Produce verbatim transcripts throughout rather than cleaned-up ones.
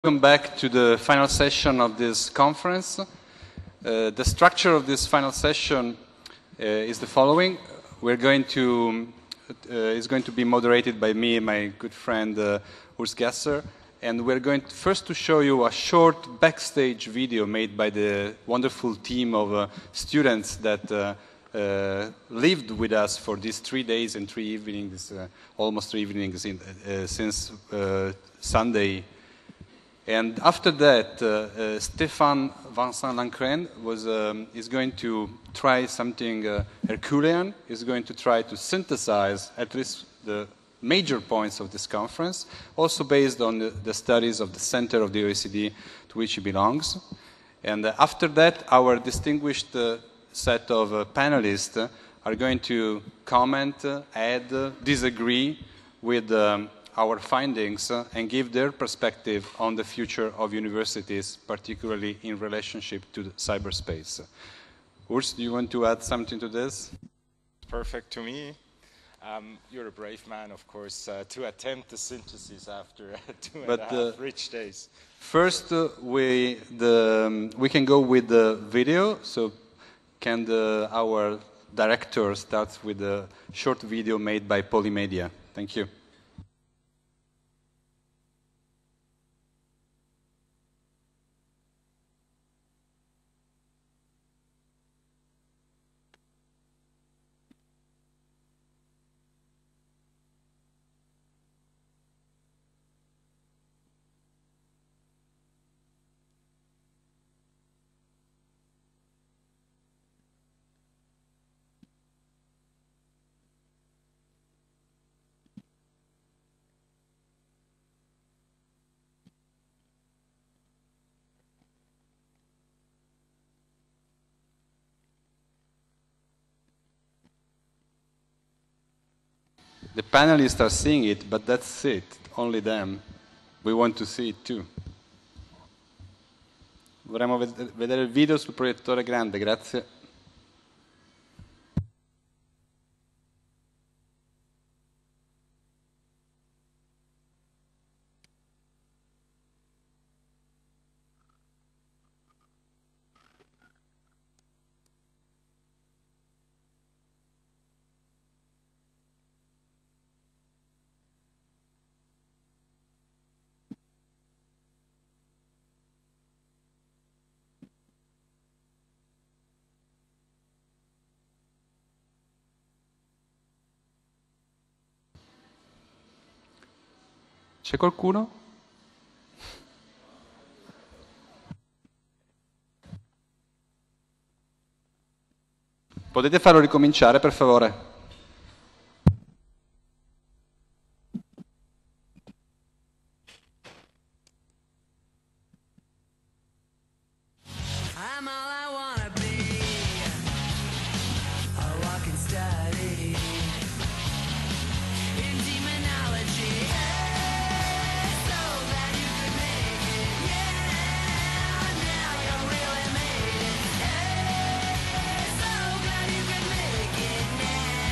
Welcome back to the final session of this conference. Uh, the structure of this final session uh, is the following. We're going to, uh, it's going to be moderated by me and my good friend uh, Urs Gasser, and we're going to first to show you a short backstage video made by the wonderful team of uh, students that uh, uh, lived with us for these three days and three evenings, uh, almost three evenings in, uh, since uh, Sunday. And after that, uh, uh, Stéphane Vincent Lancren was, um, is going to try something uh, Herculean. He's going to try to synthesize at least the major points of this conference, also based on the, the studies of the center of the O E C D to which he belongs. And uh, after that, our distinguished uh, set of uh, panelists uh, are going to comment, uh, add, uh, disagree with um, our findings uh, and give their perspective on the future of universities, particularly in relationship to cyberspace. Urs, do you want to add something to this? Perfect to me. Um, you're a brave man, of course, uh, to attempt the synthesis after two and but, a half uh, rich days. First, uh, we, the, um, we can go with the video. So can the, our director start with a short video made by Polymedia? Thank you. The panelists are seeing it, but that's it, only them. We want to see it too. Vorremmo vedere il video sul proiettore grande, grazie. C'è qualcuno? Potete farlo ricominciare, per favore? Now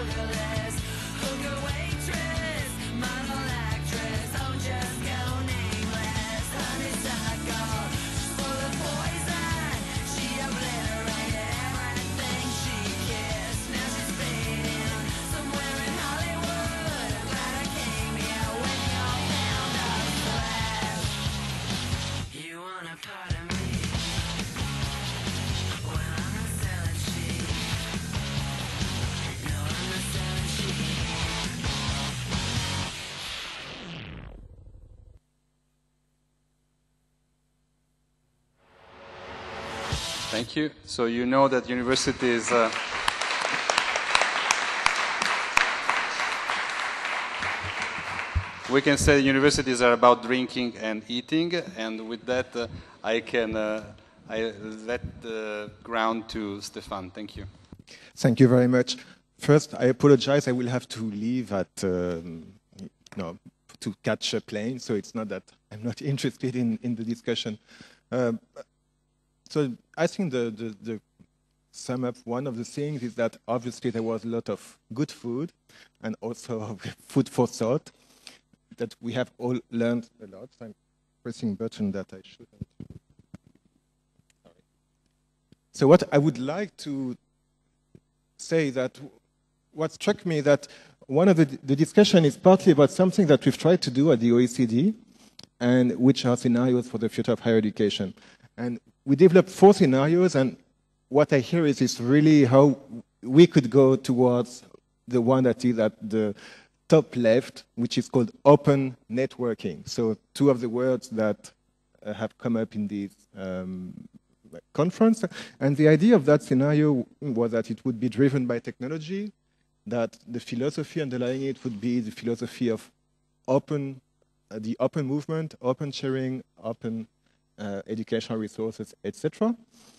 vocalist, hooker waitress, model actress, oh just go nameless. Honeysuckle, she's full of poison. She obliterated everything she kissed. Now she's fading somewhere in Hollywood. I'm glad I came here with your pound of flesh. You want a part of me? Well, I'm not selling sheep. No, I'm not selling sheep. Thank you. So you know that universities uh, we can say universities are about drinking and eating, and with that uh, I can uh, I let the ground to Stefan. Thank you. Thank you very much. First, I apologize. I will have to leave at um, no to catch a plane, so it's not that I'm not interested in in the discussion. Um, so I think the, the the sum up one of the things is that obviously there was a lot of good food and also food for thought that we have all learned a lot. I'm pressing a button that I shouldn't. Sorry. So what I would like to say that what struck me that one of the, the discussion is partly about something that we've tried to do at the O E C D, and which are scenarios for the future of higher education. And we developed four scenarios, and what I hear is, is really how we could go towards the one that is at the top left, which is called open networking. So two of the words that uh, have come up in this um, conference. And the idea of that scenario was that it would be driven by technology, that the philosophy underlying it would be the philosophy of open, uh, the open movement, open sharing, open uh, educational resources, et cetera.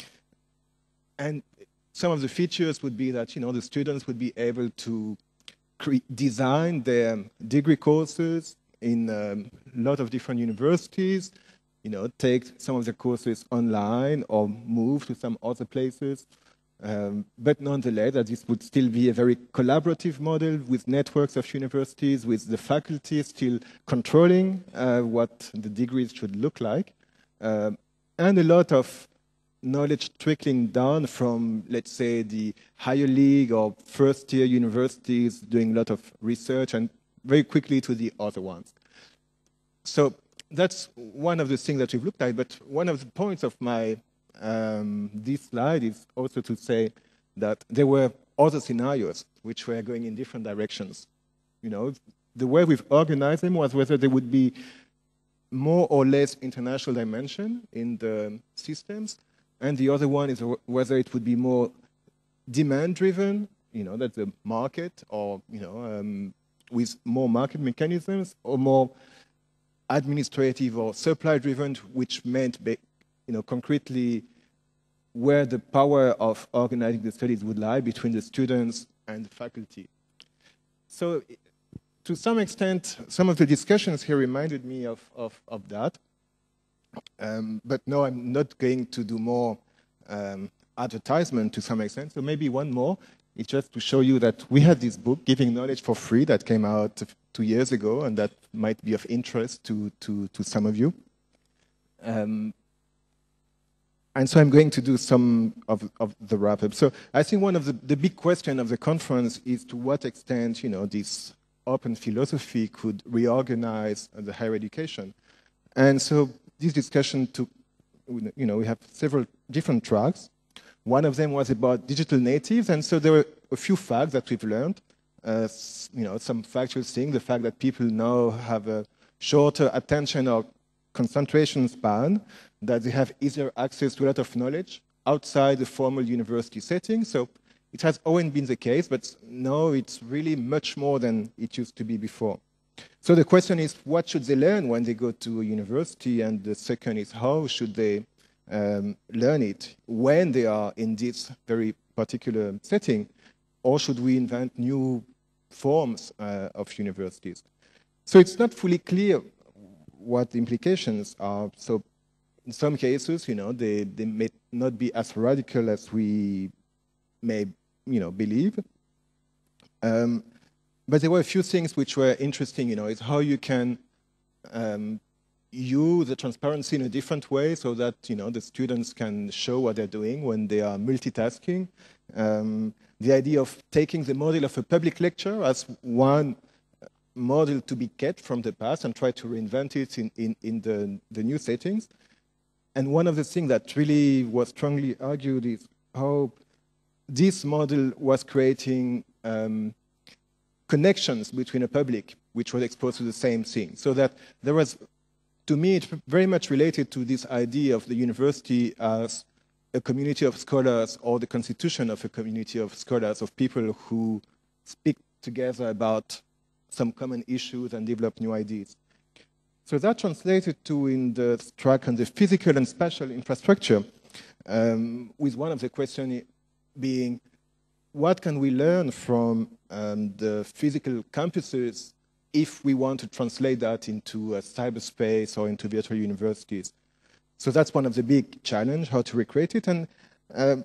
And some of the features would be that, you know, the students would be able to design their degree courses in um, a lot of different universities, you know, take some of the courses online or move to some other places. Um, but nonetheless, that this would still be a very collaborative model with networks of universities, with the faculty still controlling uh, what the degrees should look like, um, and a lot of knowledge trickling down from, let's say, the higher league or first-tier universities doing a lot of research, and very quickly to the other ones. So that's one of the things that we've looked at, but one of the points of my um, this slide is also to say that there were other scenarios which were going in different directions. You know, the way we've organized them was whether there would be more or less international dimension in the systems, and the other one is whether it would be more demand-driven, you know, that the market, or, you know, um, with more market mechanisms, or more administrative or supply-driven, which meant, you know, concretely where the power of organizing the studies would lie between the students and the faculty. So to some extent, some of the discussions here reminded me of, of, of that. Um, but no, I'm not going to do more um, advertisement to some extent. So maybe one more. It's just to show you that we had this book, Giving Knowledge for Free, that came out two years ago, and that might be of interest to, to, to some of you. Um, and so I'm going to do some of, of the wrap-up. So I think one of the, the big questions of the conference is to what extent, you know, this open philosophy could reorganize the higher education. And so this discussion took, you know, we have several different tracks. One of them was about digital natives, and so there were a few facts that we've learned. Uh, you know, some factual things, the fact that people now have a shorter attention or concentration span, that they have easier access to a lot of knowledge outside the formal university setting. So it has always been the case, but now it's really much more than it used to be before. So the question is, what should they learn when they go to a university? And the second is, how should they um, learn it when they are in this very particular setting? Or should we invent new forms uh, of universities? So it's not fully clear what the implications are. So in some cases, you know, they, they may not be as radical as we may, you know, believe. Um, but there were a few things which were interesting, you know, is how you can um, use the transparency in a different way so that, you know, the students can show what they're doing when they are multitasking. Um, the idea of taking the model of a public lecture as one model to be kept from the past and try to reinvent it in, in, in the, the new settings. And one of the things that really was strongly argued is how this model was creating um, connections between a public which was exposed to the same thing. So that there was, to me, it's very much related to this idea of the university as a community of scholars, or the constitution of a community of scholars, of people who speak together about some common issues and develop new ideas. So that translated to in the track on the physical and spatial infrastructure, um, with one of the questions being, what can we learn from um, the physical campuses if we want to translate that into a cyberspace or into virtual universities? So that's one of the big challenges, how to recreate it. And, um,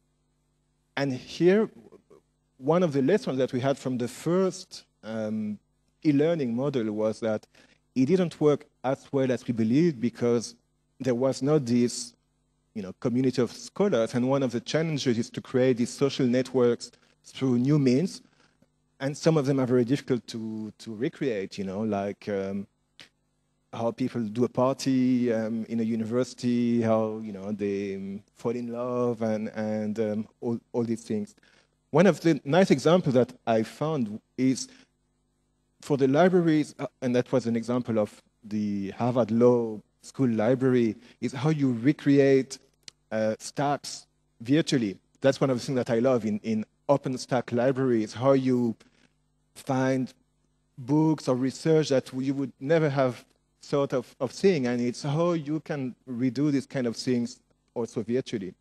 and here, one of the lessons that we had from the first um, e-learning model was that it didn't work as well as we believed because there was not this you know, community of scholars. And one of the challenges is to create these social networks through new means. And some of them are very difficult to, to recreate, you know, like um, how people do a party um, in a university, how, you know, they um, fall in love and, and um, all, all these things. One of the nice examples that I found is for the libraries, uh, and that was an example of the Harvard Law School library, is how you recreate uh, stacks virtually. That's one of the things that I love in, in OpenStack libraries, how you find books or research that you would never have thought of, of seeing, and it's how you can redo these kind of things also virtually.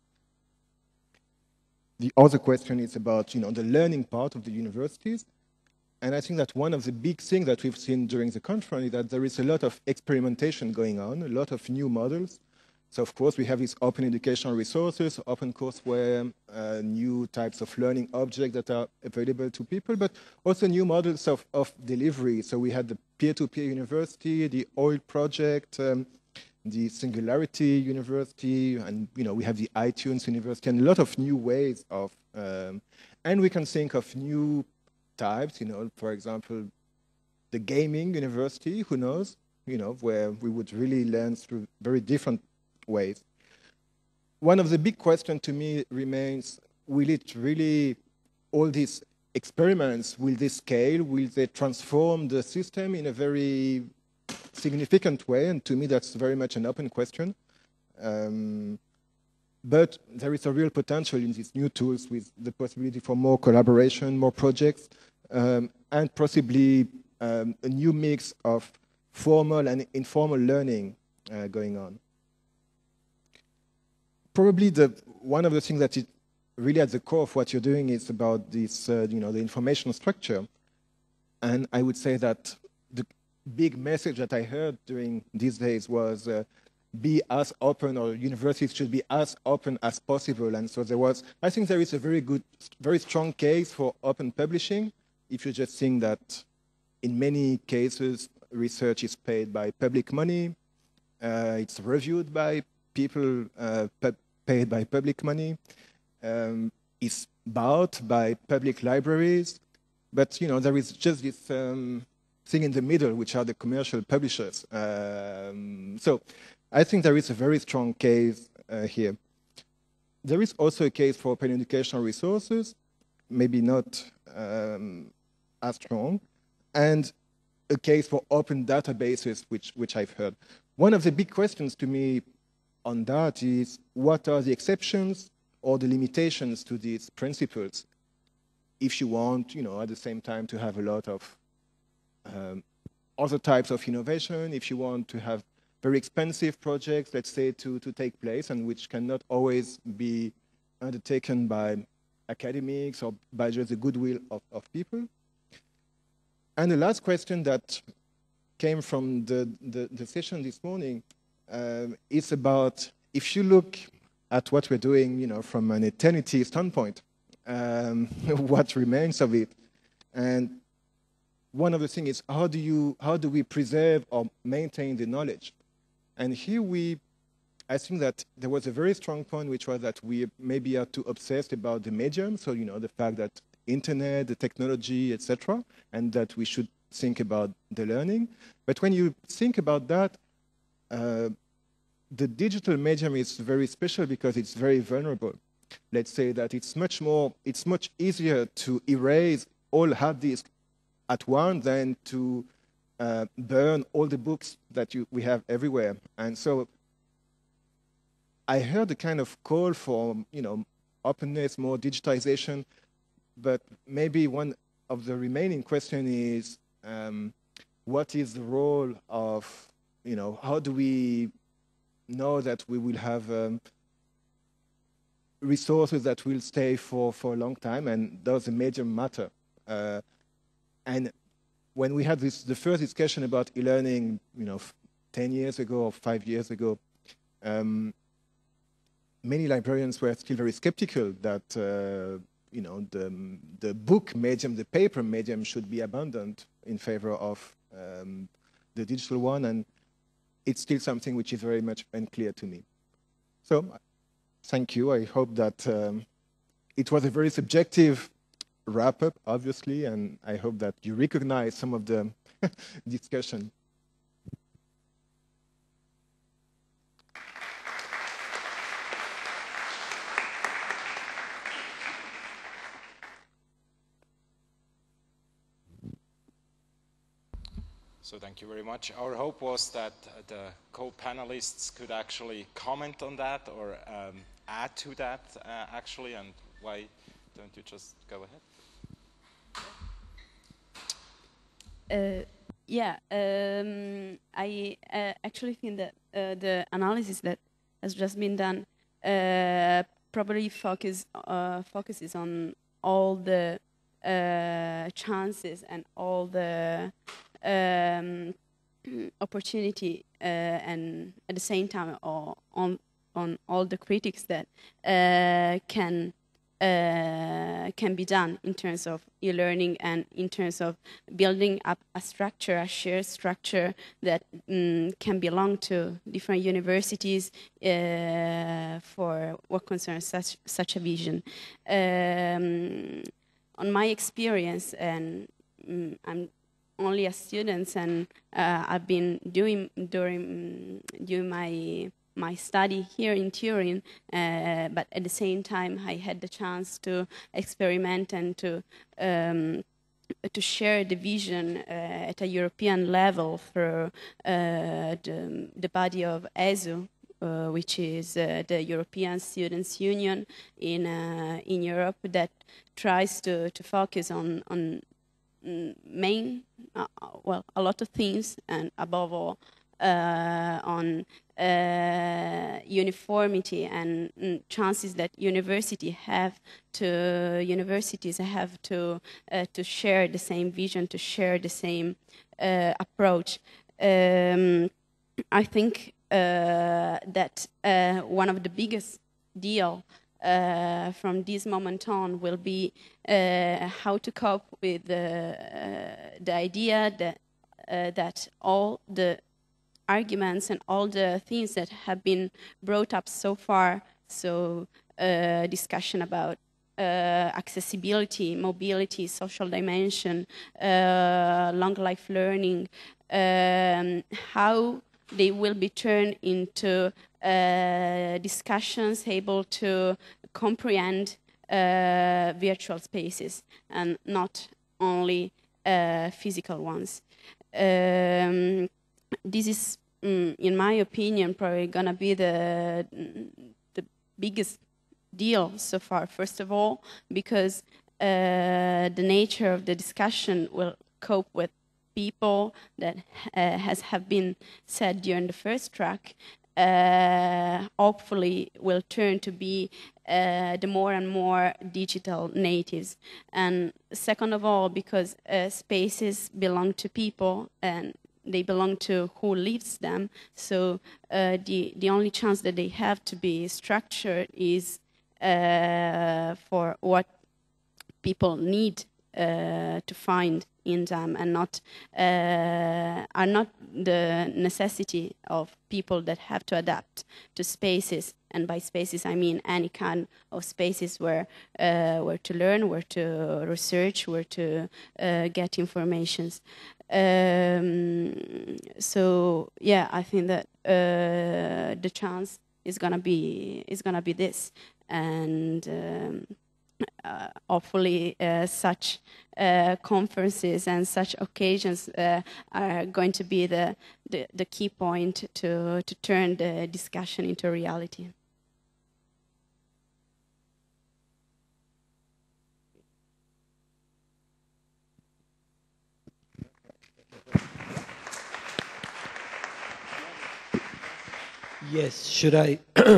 The other question is about you know, the learning part of the universities. And I think that one of the big things that we've seen during the conference is that there is a lot of experimentation going on, a lot of new models. So of course we have these open educational resources, open courseware, uh, new types of learning objects that are available to people, but also new models of, of delivery. So we had the peer-to-peer university, the OIL project, um, the Singularity University, and you know we have the iTunes University, and a lot of new ways of, um, and we can think of new types, you know, for example, the gaming university, who knows, you know, where we would really learn through very different ways. One of the big questions to me remains, will it really, all these experiments, will they scale, will they transform the system in a very significant way? And to me, that's very much an open question. Um, But there is a real potential in these new tools with the possibility for more collaboration, more projects, um, and possibly um, a new mix of formal and informal learning uh, going on. Probably the, one of the things that is really at the core of what you're doing is about this, uh, you know, the information structure. And I would say that the big message that I heard during these days was uh, be as open, or universities should be as open as possible. And so there was, I think there is a very good, very strong case for open publishing. If you just think that in many cases, research is paid by public money, uh, it's reviewed by people uh, paid by public money, um, it's bought by public libraries, but you know there is just this um, thing in the middle, which are the commercial publishers. Um, so. I think there is a very strong case uh, here. There is also a case for open educational resources, maybe not um, as strong, and a case for open databases, which, which I've heard. One of the big questions to me on that is, what are the exceptions or the limitations to these principles if you want, you know, at the same time to have a lot of um, other types of innovation, if you want to have very expensive projects, let's say, to, to take place, and which cannot always be undertaken by academics or by just the goodwill of, of people. And the last question that came from the, the, the session this morning um, is about, if you look at what we're doing, you know, from an eternity standpoint, um, what remains of it? And one of the things is how do you how do we preserve or maintain the knowledge? And here we, I think that there was a very strong point, which was that we maybe are too obsessed about the medium. So you know the fact that internet, the technology, et cetera, and that we should think about the learning. But when you think about that, uh, the digital medium is very special because it's very vulnerable. Let's say that it's much more, it's much easier to erase all hard disks at once than to uh, burn all the books that you, we have everywhere. And so I heard a kind of call for, you know, openness, more digitization, but maybe one of the remaining question is, um, what is the role of, you know, how do we know that we will have um, resources that will stay for, for a long time, and does the medium matter? Uh, and when we had this, the first discussion about e-learning, you know, ten years ago or five years ago, um, many librarians were still very skeptical that, uh, you know, the, the book medium, the paper medium should be abandoned in favor of um, the digital one, and it's still something which is very much unclear to me. So, thank you. I hope that um, it was a very subjective wrap-up, obviously, and I hope that you recognize some of the discussion. So thank you very much. Our hope was that uh, the co-panelists could actually comment on that or um, add to that, uh, actually, and why don't you just go ahead? Uh, yeah, um, I uh, actually think that uh, the analysis that has just been done uh, probably focus, uh, focuses on all the uh, chances and all the um, opportunity uh, and at the same time or on, on all the critics that uh, can Uh, can be done in terms of e-learning and in terms of building up a structure, a shared structure that um, can belong to different universities uh, for what concerns such, such a vision. Um, on my experience, and um, I'm only a student, and uh, I've been doing during during my my study here in Turin, uh, but at the same time I had the chance to experiment and to um, to share the vision uh, at a European level through uh, the, the body of E S U, uh, which is uh, the European Students' Union in uh, in Europe, that tries to, to focus on on main uh, well a lot of things, and above all uh, on Uh, uniformity and mm, chances that university have to universities have to uh, to share the same vision, to share the same uh, approach. Um, I think uh, that uh, one of the biggest deal uh, from this moment on will be uh, how to cope with the uh, the idea that uh, that all the arguments and all the things that have been brought up so far, so uh, discussion about uh, accessibility, mobility, social dimension, uh, long life learning, um, how they will be turned into uh, discussions able to comprehend uh, virtual spaces and not only uh, physical ones. Um, This is, mm, in my opinion, probably going to be the, the biggest deal so far. First of all, because uh, the nature of the discussion will cope with people that uh, has have been said during the first track, uh, hopefully will turn to be uh, the more and more digital natives. And second of all, because uh, spaces belong to people and they belong to who lives them, so uh, the, the only chance that they have to be structured is uh, for what people need uh, to find in them, and not uh, are not the necessity of people that have to adapt to spaces. And by spaces, I mean any kind of spaces where uh, where to learn, where to research, where to uh, get informations. Um, so yeah, I think that uh, the chance is gonna be is gonna be this, and um, uh, hopefully uh, such uh, conferences and such occasions uh, are going to be the, the the key point to to turn the discussion into reality. Yes, should I?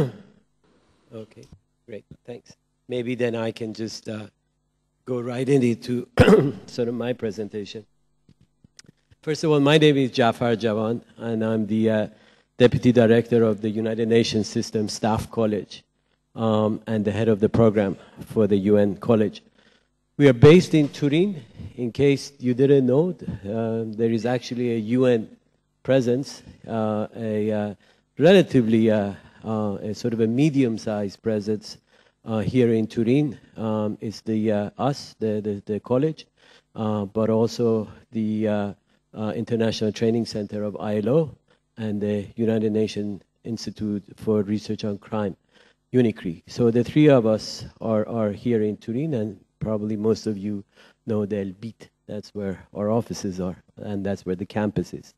Okay, great, thanks. Maybe then I can just uh, go right into sort of my presentation. First of all, my name is Jafar Jawan, and I'm the uh, Deputy Director of the United Nations System Staff College um, and the head of the program for the U N College. We are based in Turin. In case you didn't know, uh, there is actually a U N presence, uh, a uh, relatively uh, uh, a sort of a medium-sized presence uh, here in Turin. Um, it's the uh, us, the the, the college, uh, but also the uh, uh, International Training Center of I L O and the United Nations Institute for Research on Crime, UNICRI. So the three of us are are here in Turin, and probably most of you know the Elbit. That's where our offices are, and that's where the campus is.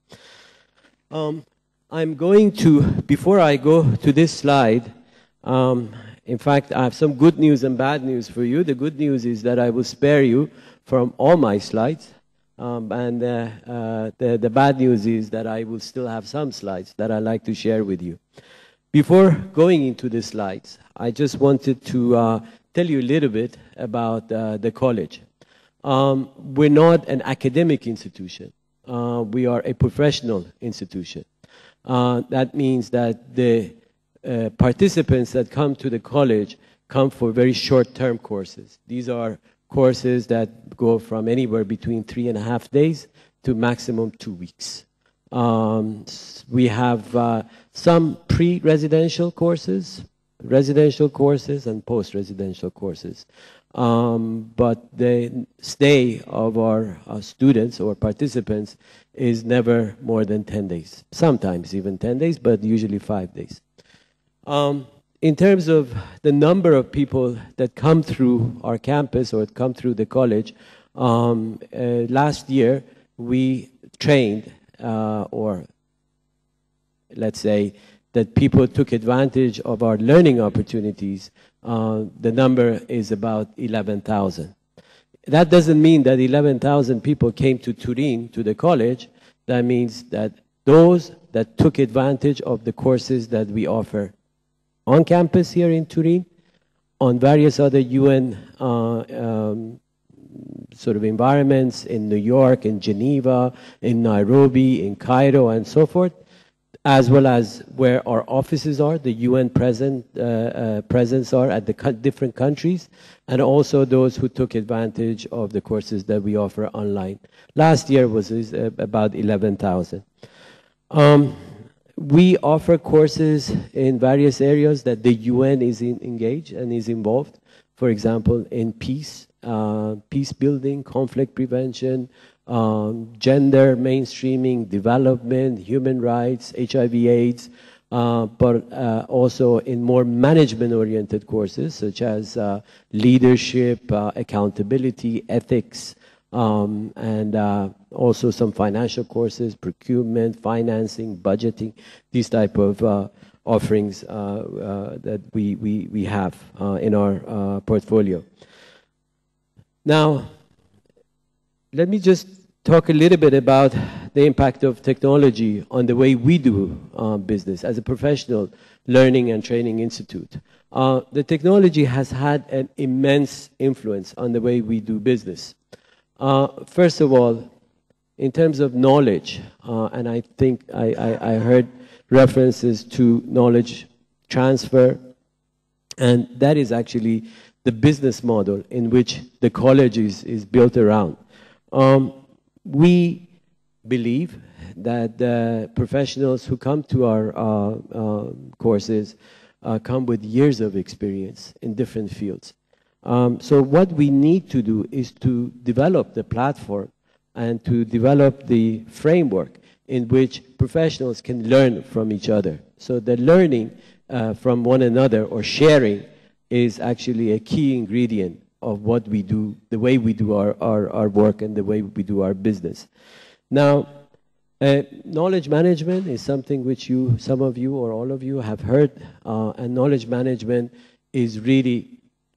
Um, I'm going to, before I go to this slide, um, in fact, I have some good news and bad news for you. The good news is that I will spare you from all my slides. Um, and uh, uh, the, the bad news is that I will still have some slides that I'd like to share with you. Before going into the slides, I just wanted to uh, tell you a little bit about uh, the college. Um, we're not an academic institution. Uh, we are a professional institution. Uh, that means that the uh, participants that come to the college come for very short-term courses. These are courses that go from anywhere between three and a half days to maximum two weeks. Um, we have uh, some pre-residential courses, residential courses, and post-residential courses. Um, but the stay of our uh, students or participants is never more than ten days. Sometimes even ten days, but usually five days. Um, in terms of the number of people that come through our campus or come through the college, um, uh, last year we trained, uh, or let's say that people took advantage of our learning opportunities. Uh, the number is about eleven thousand. That doesn't mean that eleven thousand people came to Turin, to the college. That means that those that took advantage of the courses that we offer on campus here in Turin, on various other U N uh, um, sort of environments in New York, in Geneva, in Nairobi, in Cairo, and so forth, as well as where our offices are, the U N present, uh, uh, presence are at the co different countries, and also those who took advantage of the courses that we offer online. Last year was uh, about eleven thousand. Um, we offer courses in various areas that the U N is in, engaged and is involved. For example, in peace, uh, peace building, conflict prevention, Um, gender mainstreaming, development, human rights, H I V AIDS, uh, but uh, also in more management-oriented courses such as uh, leadership, uh, accountability, ethics, um, and uh, also some financial courses, procurement, financing, budgeting, these type of uh, offerings uh, uh, that we, we, we have uh, in our uh, portfolio. Now, let me just talk a little bit about the impact of technology on the way we do uh, business as a professional learning and training institute. Uh, the technology has had an immense influence on the way we do business. Uh, first of all, in terms of knowledge, uh, and I think I, I, I heard references to knowledge transfer, and that is actually the business model in which the college is, is built around. Um, we believe that the professionals who come to our uh, uh, courses uh, come with years of experience in different fields. Um, so what we need to do is to develop the platform and to develop the framework in which professionals can learn from each other. So the learning uh, from one another or sharing is actually a key ingredient of what we do, the way we do our, our, our work and the way we do our business. Now, uh, knowledge management is something which you, some of you or all of you have heard, uh, and knowledge management is really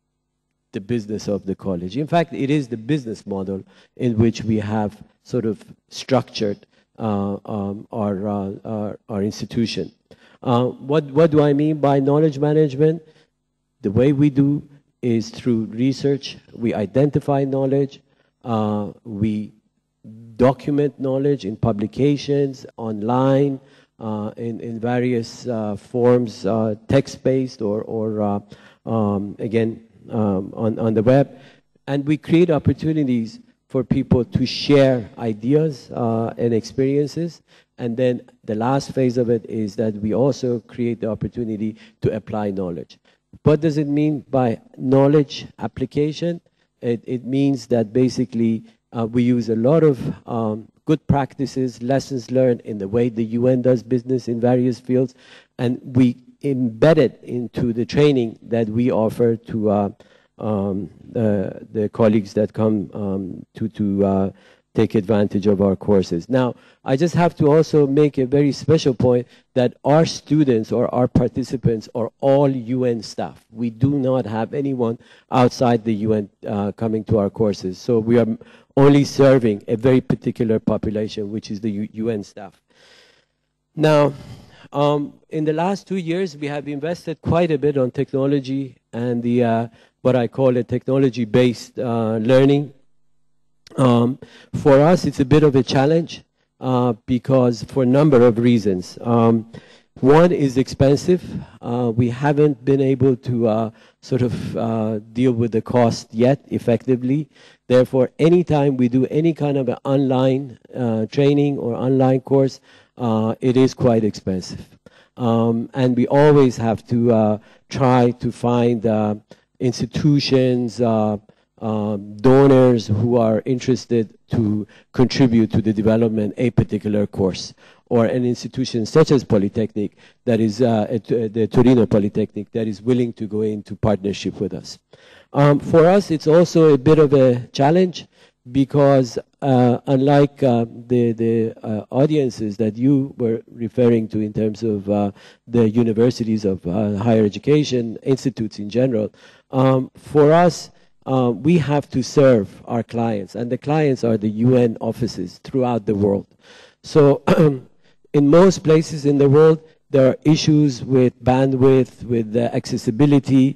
the business of the college. In fact, it is the business model in which we have sort of structured uh, um, our, uh, our, our institution. Uh, what, what do I mean by knowledge management? The way we do is through research. We identify knowledge. Uh, we document knowledge in publications, online, uh, in, in various uh, forms, uh, text-based or, or uh, um, again, um, on, on the web. And we create opportunities for people to share ideas uh, and experiences. And then the last phase of it is that we also create the opportunity to apply knowledge. What does it mean by knowledge application? It, it means that basically uh, we use a lot of um, good practices, lessons learned in the way the U N does business in various fields, and we embed it into the training that we offer to uh, um, the, the colleagues that come um, to, to uh, take advantage of our courses. Now, I just have to also make a very special point that our students or our participants are all U N staff. We do not have anyone outside the U N uh, coming to our courses. So we are only serving a very particular population, which is the U UN staff. Now, um, in the last two years, we have invested quite a bit on technology and the uh, what I call a technology-based uh, learning. Um, for us, it's a bit of a challenge uh, because for a number of reasons. Um, one is expensive. Uh, we haven't been able to uh, sort of uh, deal with the cost yet effectively. Therefore, anytime we do any kind of an online uh, training or online course, uh, it is quite expensive. Um, and we always have to uh, try to find uh, institutions, uh, Um, donors who are interested to contribute to the development of a particular course, or an institution such as Polytechnic, that is uh, the Torino Polytechnic, that is willing to go into partnership with us. Um, for us, it's also a bit of a challenge because uh, unlike uh, the, the uh, audiences that you were referring to in terms of uh, the universities of uh, higher education, institutes in general, um, for us, Uh, we have to serve our clients, and the clients are the U N offices throughout the world. So in most places in the world, there are issues with bandwidth, with uh, accessibility.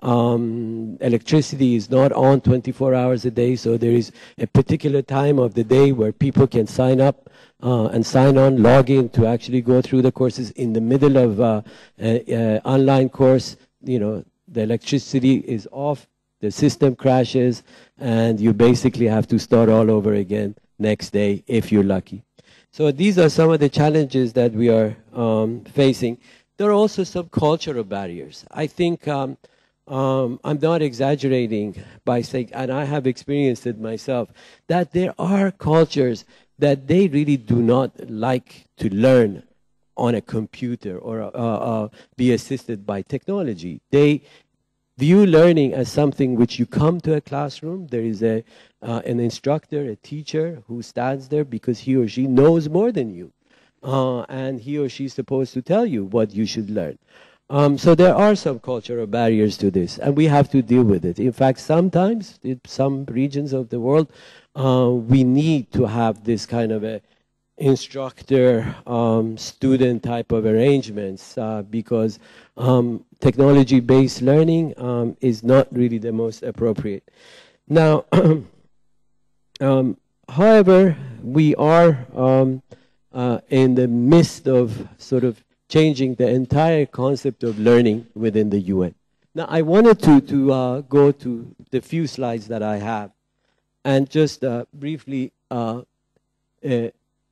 Um, electricity is not on twenty-four hours a day, so there is a particular time of the day where people can sign up uh, and sign on, log in to actually go through the courses. In the middle of uh, an online course, you know, the electricity is off. The system crashes, and you basically have to start all over again next day if you're lucky. So these are some of the challenges that we are um, facing. There are also some cultural barriers. I think um, um, I'm not exaggerating by saying, and I have experienced it myself, that there are cultures that they really do not like to learn on a computer or uh, uh, be assisted by technology. They view learning as something which you come to a classroom, there is a, uh, an instructor, a teacher who stands there because he or she knows more than you. Uh, and he or she is supposed to tell you what you should learn. Um, so there are some cultural barriers to this, and we have to deal with it. In fact, sometimes in some regions of the world, uh, we need to have this kind of a instructor, um, student type of arrangements uh, because um, technology-based learning um, is not really the most appropriate. Now, um, however, we are um, uh, in the midst of sort of changing the entire concept of learning within the U N. Now, I wanted to, to uh, go to the few slides that I have and just uh, briefly uh, uh,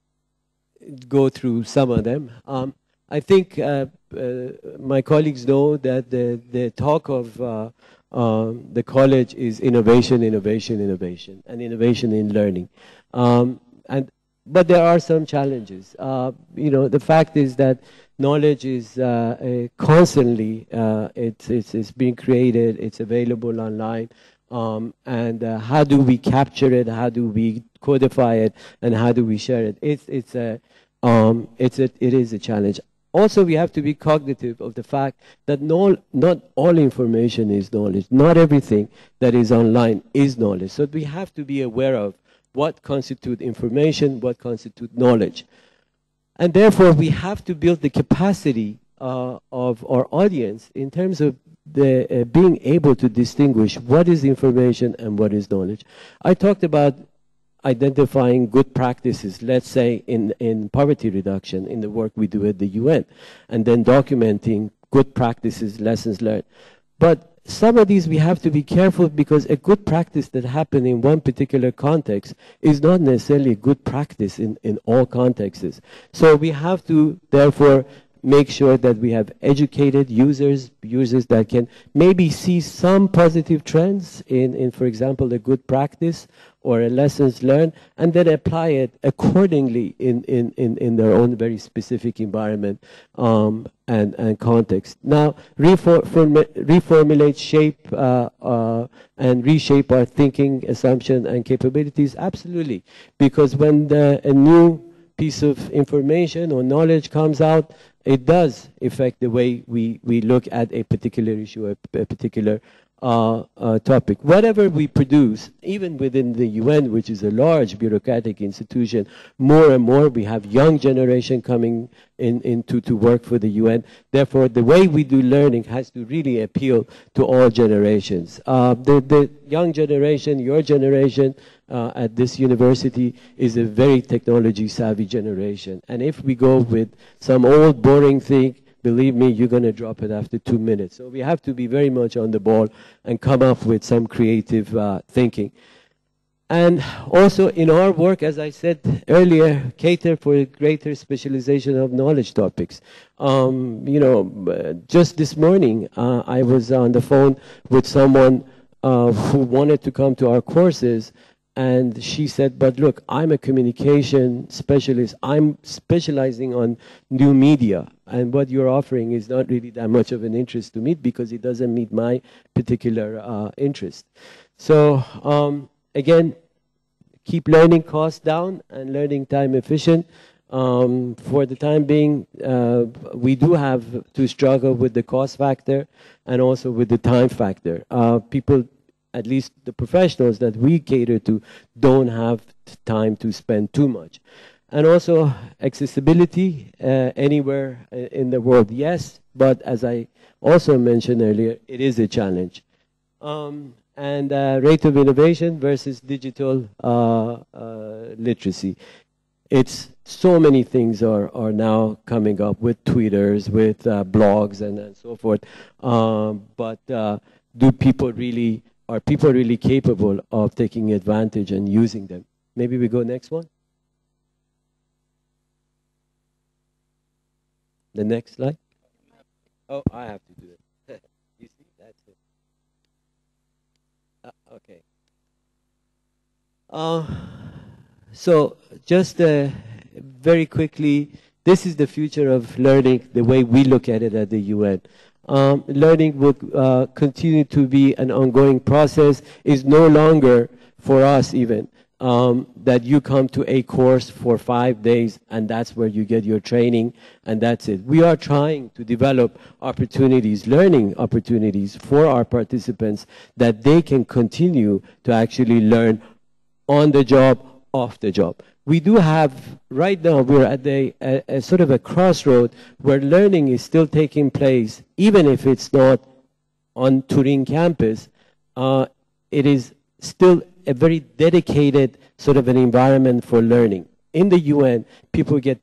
go through some of them. Um, I think uh, uh, my colleagues know that the, the talk of uh, um, the college is innovation, innovation, innovation, and innovation in learning. Um, and, but there are some challenges. Uh, you know, the fact is that knowledge is uh, uh, constantly, uh, it's, it's, it's being created, it's available online. Um, and uh, how do we capture it? How do we codify it? And how do we share it? It's, it's, a, um, it's a, it is a challenge. Also, we have to be cognitive of the fact that no, not all information is knowledge. Not everything that is online is knowledge. So we have to be aware of what constitutes information, what constitutes knowledge. And therefore, we have to build the capacity uh, of our audience in terms of the, uh, being able to distinguish what is information and what is knowledge. I talked about identifying good practices, let's say in, in poverty reduction, in the work we do at the U N, and then documenting good practices, lessons learned. But some of these we have to be careful because a good practice that happened in one particular context is not necessarily a good practice in, in all contexts. So we have to, therefore, make sure that we have educated users, users that can maybe see some positive trends in, in for example, a good practice or a lessons learned, and then apply it accordingly in, in, in, in their own very specific environment um, and, and context. Now, reformulate, shape, uh, uh, and reshape our thinking, assumption, and capabilities, absolutely. Because when the, a new piece of information or knowledge comes out, it does affect the way we, we look at a particular issue, a, a particular uh, uh, topic. Whatever we produce, even within the U N, which is a large bureaucratic institution, more and more we have young generation coming in, into to work for the U N. Therefore, the way we do learning has to really appeal to all generations. Uh, the, the young generation, your generation, Uh, at this university is a very technology savvy generation. And if we go with some old boring thing, believe me, you're going to drop it after two minutes. So we have to be very much on the ball and come up with some creative uh, thinking. And also in our work, as I said earlier, cater for a greater specialization of knowledge topics. Um, you know, just this morning, uh, I was on the phone with someone uh, who wanted to come to our courses. And she said, but look, I'm a communication specialist. I'm specializing on new media. And what you're offering is not really that much of an interest to me because it doesn't meet my particular uh, interest. So um, again, keep learning costs down and learning time efficient. Um, for the time being, uh, we do have to struggle with the cost factor and also with the time factor. Uh, people at least the professionals that we cater to don't have time to spend too much. And also accessibility uh, anywhere in the world, yes, but as I also mentioned earlier, it is a challenge. Um, and uh, rate of innovation versus digital uh, uh, literacy. It's so many things are, are now coming up with Twitters, with uh, blogs and, and so forth. Um, but uh, do people really Are people really capable of taking advantage and using them? Maybe we go next one. The next slide. Oh, I have to do it. You see, that's it. Uh, okay. Uh, so just uh, very quickly, this is the future of learning, the way we look at it at the U N. Um, learning will uh, continue to be an ongoing process. Is no longer for us even um, that you come to a course for five days and that's where you get your training and that's it. We are trying to develop opportunities, learning opportunities for our participants that they can continue to actually learn on the job, off the job. We do have, right now, we're at a, a, a sort of a crossroad where learning is still taking place, even if it's not on Turin campus. Uh, it is still a very dedicated sort of an environment for learning. In the U N, people get ten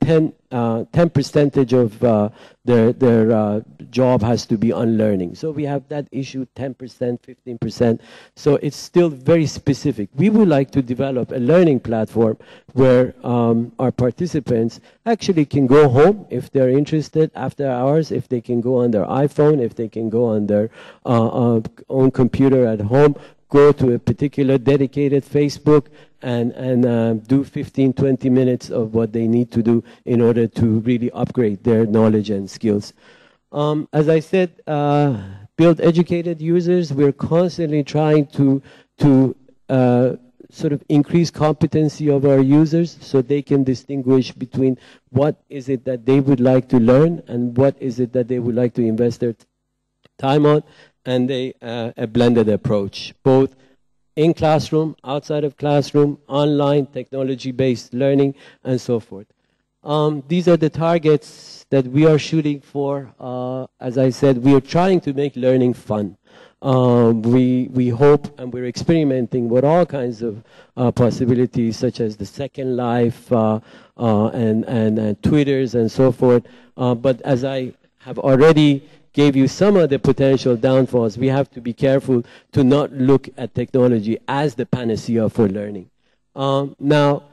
uh, ten percentage of uh, their, their uh, job has to be on learning. So we have that issue, ten percent, fifteen percent. So it's still very specific. We would like to develop a learning platform where um, our participants actually can go home if they're interested after hours, if they can go on their iPhone, if they can go on their uh, uh, own computer at home, go to a particular dedicated Facebook and, and uh, do fifteen, twenty minutes of what they need to do in order to really upgrade their knowledge and skills. Um, as I said, uh, build educated users. We're constantly trying to, to uh, sort of increase competency of our users so they can distinguish between what is it that they would like to learn and what is it that they would like to invest their time on, and they, uh, a blended approach, both in classroom, outside of classroom, online, technology-based learning, and so forth. Um, these are the targets that we are shooting for. Uh, as I said, we are trying to make learning fun. Um, we, we hope, and we're experimenting with all kinds of uh, possibilities, such as the Second Life uh, uh, and, and, and Twitters and so forth. Uh, but as I have already gave you some of the potential downfalls, we have to be careful to not look at technology as the panacea for learning. Um, now,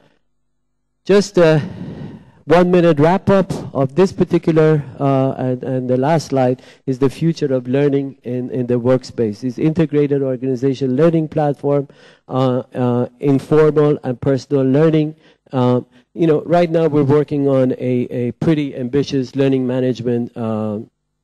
just a one-minute wrap-up of this particular, uh, and, and the last slide is the future of learning in, in the workspace. This integrated organization learning platform, uh, uh, informal and personal learning. Uh, you know, right now we're working on a, a pretty ambitious learning management uh,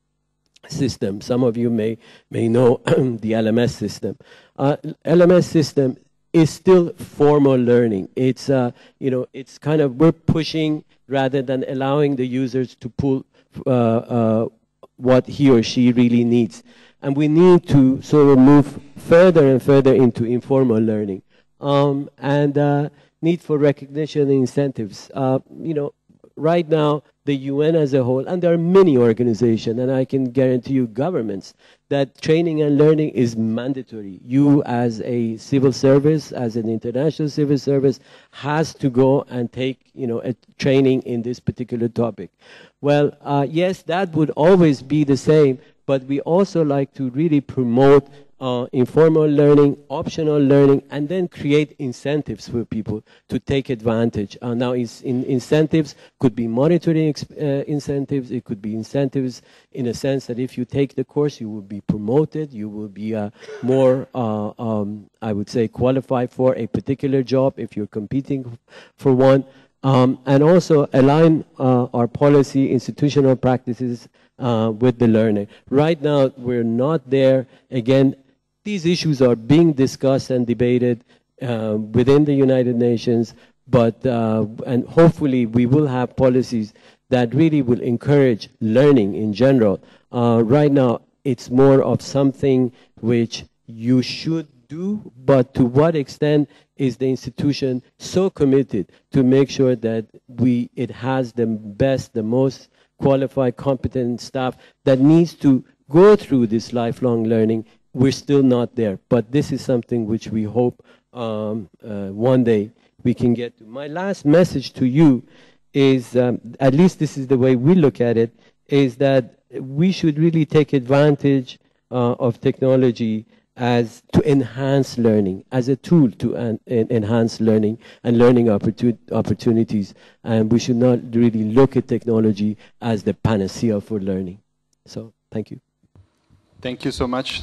system. Some of you may may know the L M S system. Uh, L M S system is still formal learning. It's uh, you know it's kind of we're pushing rather than allowing the users to pull uh, uh, what he or she really needs, and we need to sort of move further and further into informal learning um, and uh, need for recognition and incentives. Uh, you know, right now, the U N as a whole, and there are many organizations, and I can guarantee you governments, that training and learning is mandatory. You as a civil service, as an international civil service, has to go and take, you know, a training in this particular topic. Well, uh, yes, that would always be the same, but we also like to really promote Uh, informal learning, optional learning, and then create incentives for people to take advantage. Uh, now, is in incentives could be monetary uh, incentives. It could be incentives in a sense that if you take the course, you will be promoted. You will be uh, more, uh, um, I would say, qualified for a particular job if you're competing for one. Um, and also align uh, our policy, institutional practices uh, with the learner. Right now, we're not there. Again, these issues are being discussed and debated uh, within the United Nations, but uh, and hopefully we will have policies that really will encourage learning in general. Uh, right now, it's more of something which you should do, but to what extent is the institution so committed to make sure that we it has the best, the most qualified, competent staff that needs to go through this lifelong learning? We're still not there, but this is something which we hope um, uh, one day we can get to. My last message to you is, um, at least this is the way we look at it, is that we should really take advantage uh, of technology as to enhance learning, as a tool to en enhance learning and learning opportun opportunities, and we should not really look at technology as the panacea for learning. So, thank you. Thank you so much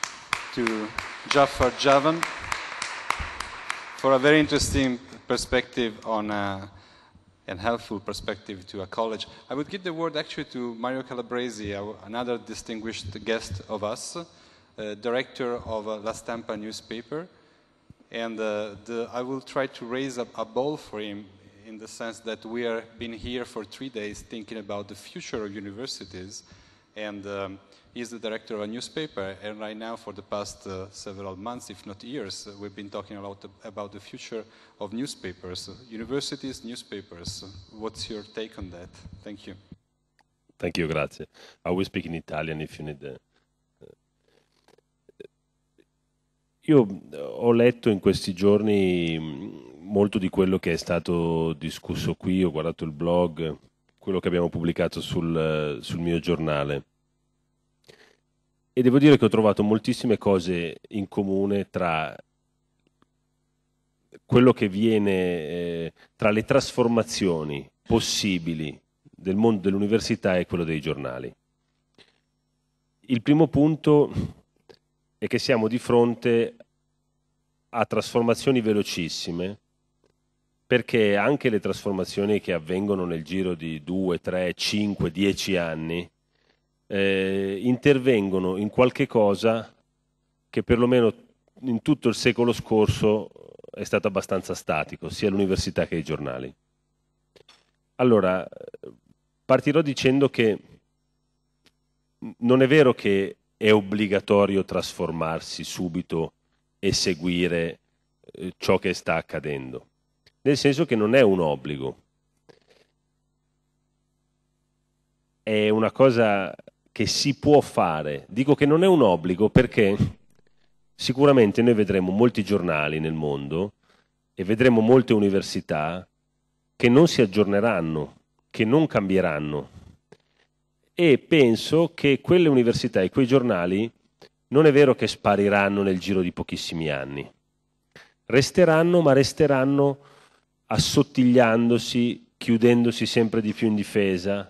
to Jafar Javan for a very interesting perspective on uh, and helpful perspective to a college. I would give the word actually to Mario Calabresi, our, another distinguished guest of us, uh, director of uh, La Stampa newspaper. And uh, the, I will try to raise a, a ball for him in the sense that we are been here for three days thinking about the future of universities. And um, he's the director of a newspaper, and right now for the past uh, several months, if not years, uh, we've been talking a lot about the future of newspapers, uh, universities, newspapers. What's your take on that? Thank you. Thank you, grazie. I will speak in Italian if you need. Uh, io ho letto in questi giorni molto di quello che è stato discusso qui, ho guardato il blog, quello che abbiamo pubblicato sul, sul mio giornale. E devo dire che ho trovato moltissime cose in comune tra quello che viene, eh, tra le trasformazioni possibili del mondo dell'università e quello dei giornali. Il primo punto è che siamo di fronte a trasformazioni velocissime, perché anche le trasformazioni che avvengono nel giro di due, tre, cinque, dieci anni eh, intervengono in qualche cosa che perlomeno in tutto il secolo scorso è stato abbastanza statico, sia l'università che i giornali. Allora, partirò dicendo che non è vero che è obbligatorio trasformarsi subito e seguire eh, ciò che sta accadendo, nel senso che non è un obbligo. È una cosa che si può fare. Dico che non è un obbligo perché sicuramente noi vedremo molti giornali nel mondo e vedremo molte università che non si aggiorneranno, che non cambieranno. E penso che quelle università e quei giornali non è vero che spariranno nel giro di pochissimi anni. Resteranno, ma resteranno assottigliandosi, chiudendosi sempre di più in difesa,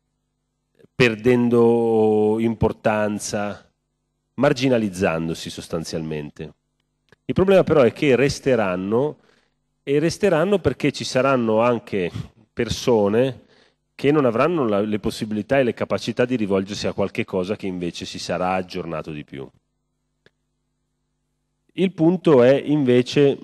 perdendo importanza, marginalizzandosi sostanzialmente. Il problema però è che resteranno, e resteranno perché ci saranno anche persone che non avranno la, le possibilità e le capacità di rivolgersi a qualche cosa che invece si sarà aggiornato di più. Il punto è invece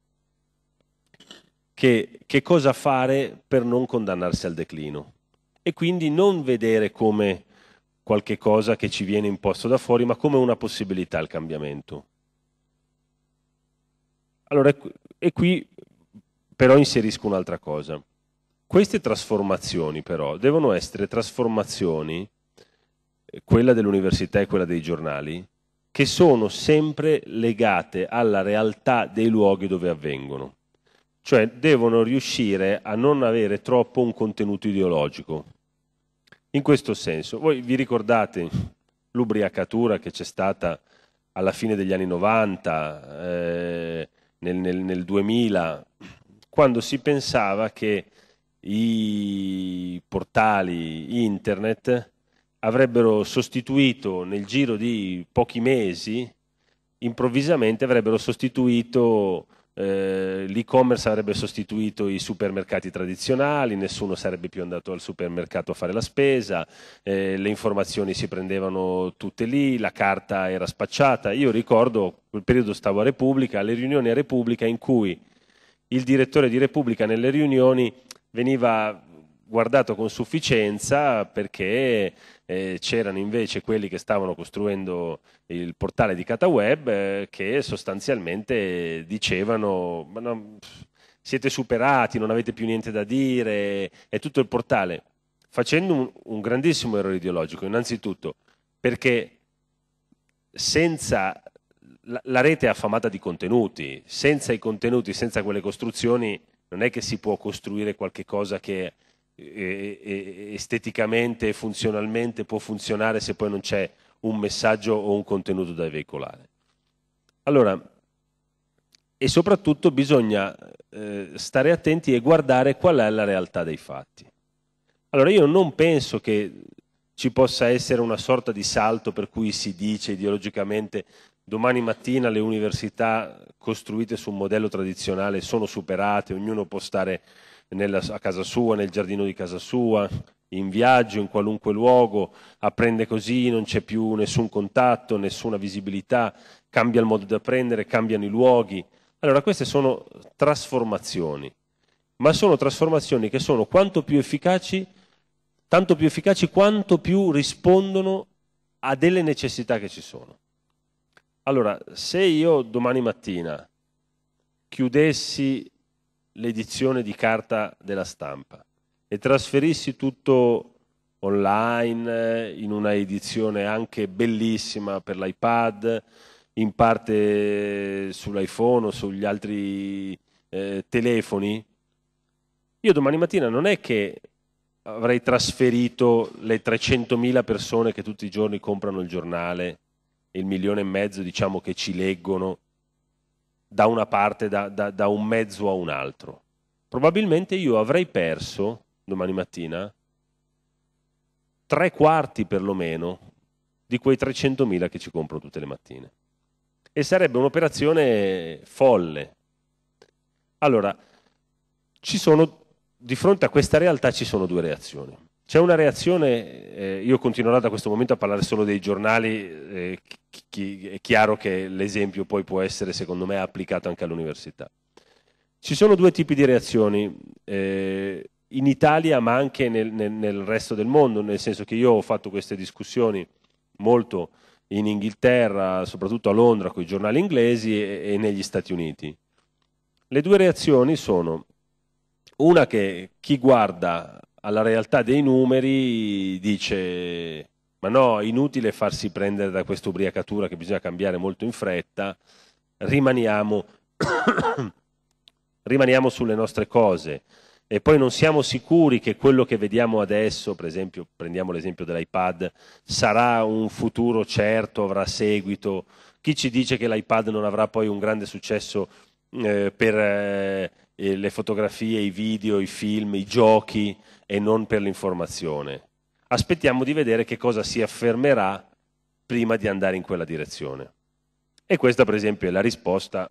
che, che cosa fare per non condannarsi al declino e quindi non vedere come qualche cosa che ci viene imposto da fuori, ma come una possibilità al cambiamento. Allora, e qui però inserisco un'altra cosa. Queste trasformazioni però devono essere trasformazioni, quella dell'università e quella dei giornali, che sono sempre legate alla realtà dei luoghi dove avvengono. Cioè devono riuscire a non avere troppo un contenuto ideologico. In questo senso, voi vi ricordate l'ubriacatura che c'è stata alla fine degli anni novanta, eh, nel, nel, nel duemila, quando si pensava che i portali internet avrebbero sostituito nel giro di pochi mesi, improvvisamente avrebbero sostituito eh, l'e-commerce, avrebbe sostituito i supermercati tradizionali, nessuno sarebbe più andato al supermercato a fare la spesa, eh, le informazioni si prendevano tutte lì, la carta era spacciata. Io ricordo quel periodo, stavo a Repubblica, alle riunioni a Repubblica in cui il direttore di Repubblica nelle riunioni veniva guardato con sufficienza perché eh, c'erano invece quelli che stavano costruendo il portale di Cataweb eh, che sostanzialmente dicevano ma no, siete superati, non avete più niente da dire, è tutto il portale, facendo un, un grandissimo errore ideologico, innanzitutto perché senza la, la rete è affamata di contenuti, senza i contenuti, senza quelle costruzioni non è che si può costruire qualche cosa che esteticamente e funzionalmente può funzionare se poi non c'è un messaggio o un contenuto da veicolare. Allora, e soprattutto bisogna eh, stare attenti e guardare qual è la realtà dei fatti. Allora io non penso che ci possa essere una sorta di salto per cui si dice ideologicamente domani mattina le università costruite su un modello tradizionale sono superate, ognuno può stare nella, a casa sua, nel giardino di casa sua, in viaggio, in qualunque luogo, apprende così, non c'è più nessun contatto, nessuna visibilità, cambia il modo di apprendere, cambiano i luoghi. Allora queste sono trasformazioni, ma sono trasformazioni che sono quanto più efficaci, tanto più efficaci quanto più rispondono a delle necessità che ci sono. Allora, se io domani mattina chiudessi l'edizione di carta della Stampa e trasferissi tutto online in una edizione anche bellissima per l'iPad, in parte sull'iPhone o sugli altri eh, telefoni, io domani mattina non è che avrei trasferito le trecentomila persone che tutti i giorni comprano il giornale, il milione e mezzo diciamo che ci leggono, da una parte, da, da, da un mezzo a un altro. Probabilmente io avrei perso domani mattina tre quarti perlomeno di quei trecentomila che ci comprano tutte le mattine. E sarebbe un'operazione folle. Allora, ci sono, di fronte a questa realtà ci sono due reazioni. C'è una reazione, eh, io continuerò da questo momento a parlare solo dei giornali, eh, chi, chi, è chiaro che l'esempio poi può essere secondo me applicato anche all'università. Ci sono due tipi di reazioni, eh, in Italia ma anche nel, nel, nel resto del mondo, nel senso che io ho fatto queste discussioni molto in Inghilterra, soprattutto a Londra con i giornali inglesi e, e negli Stati Uniti. Le due reazioni sono una che chi guarda alla realtà dei numeri dice ma no, è inutile farsi prendere da questa ubriacatura che bisogna cambiare molto in fretta, rimaniamo, rimaniamo sulle nostre cose e poi non siamo sicuri che quello che vediamo adesso, per esempio prendiamo l'esempio dell'iPad, sarà un futuro certo, avrà seguito. Chi ci dice che l'iPad non avrà poi un grande successo eh, per eh, le fotografie, i video, i film, i giochi e non per l'informazione? Aspettiamo di vedere che cosa si affermerà prima di andare in quella direzione. E questa per esempio è la risposta.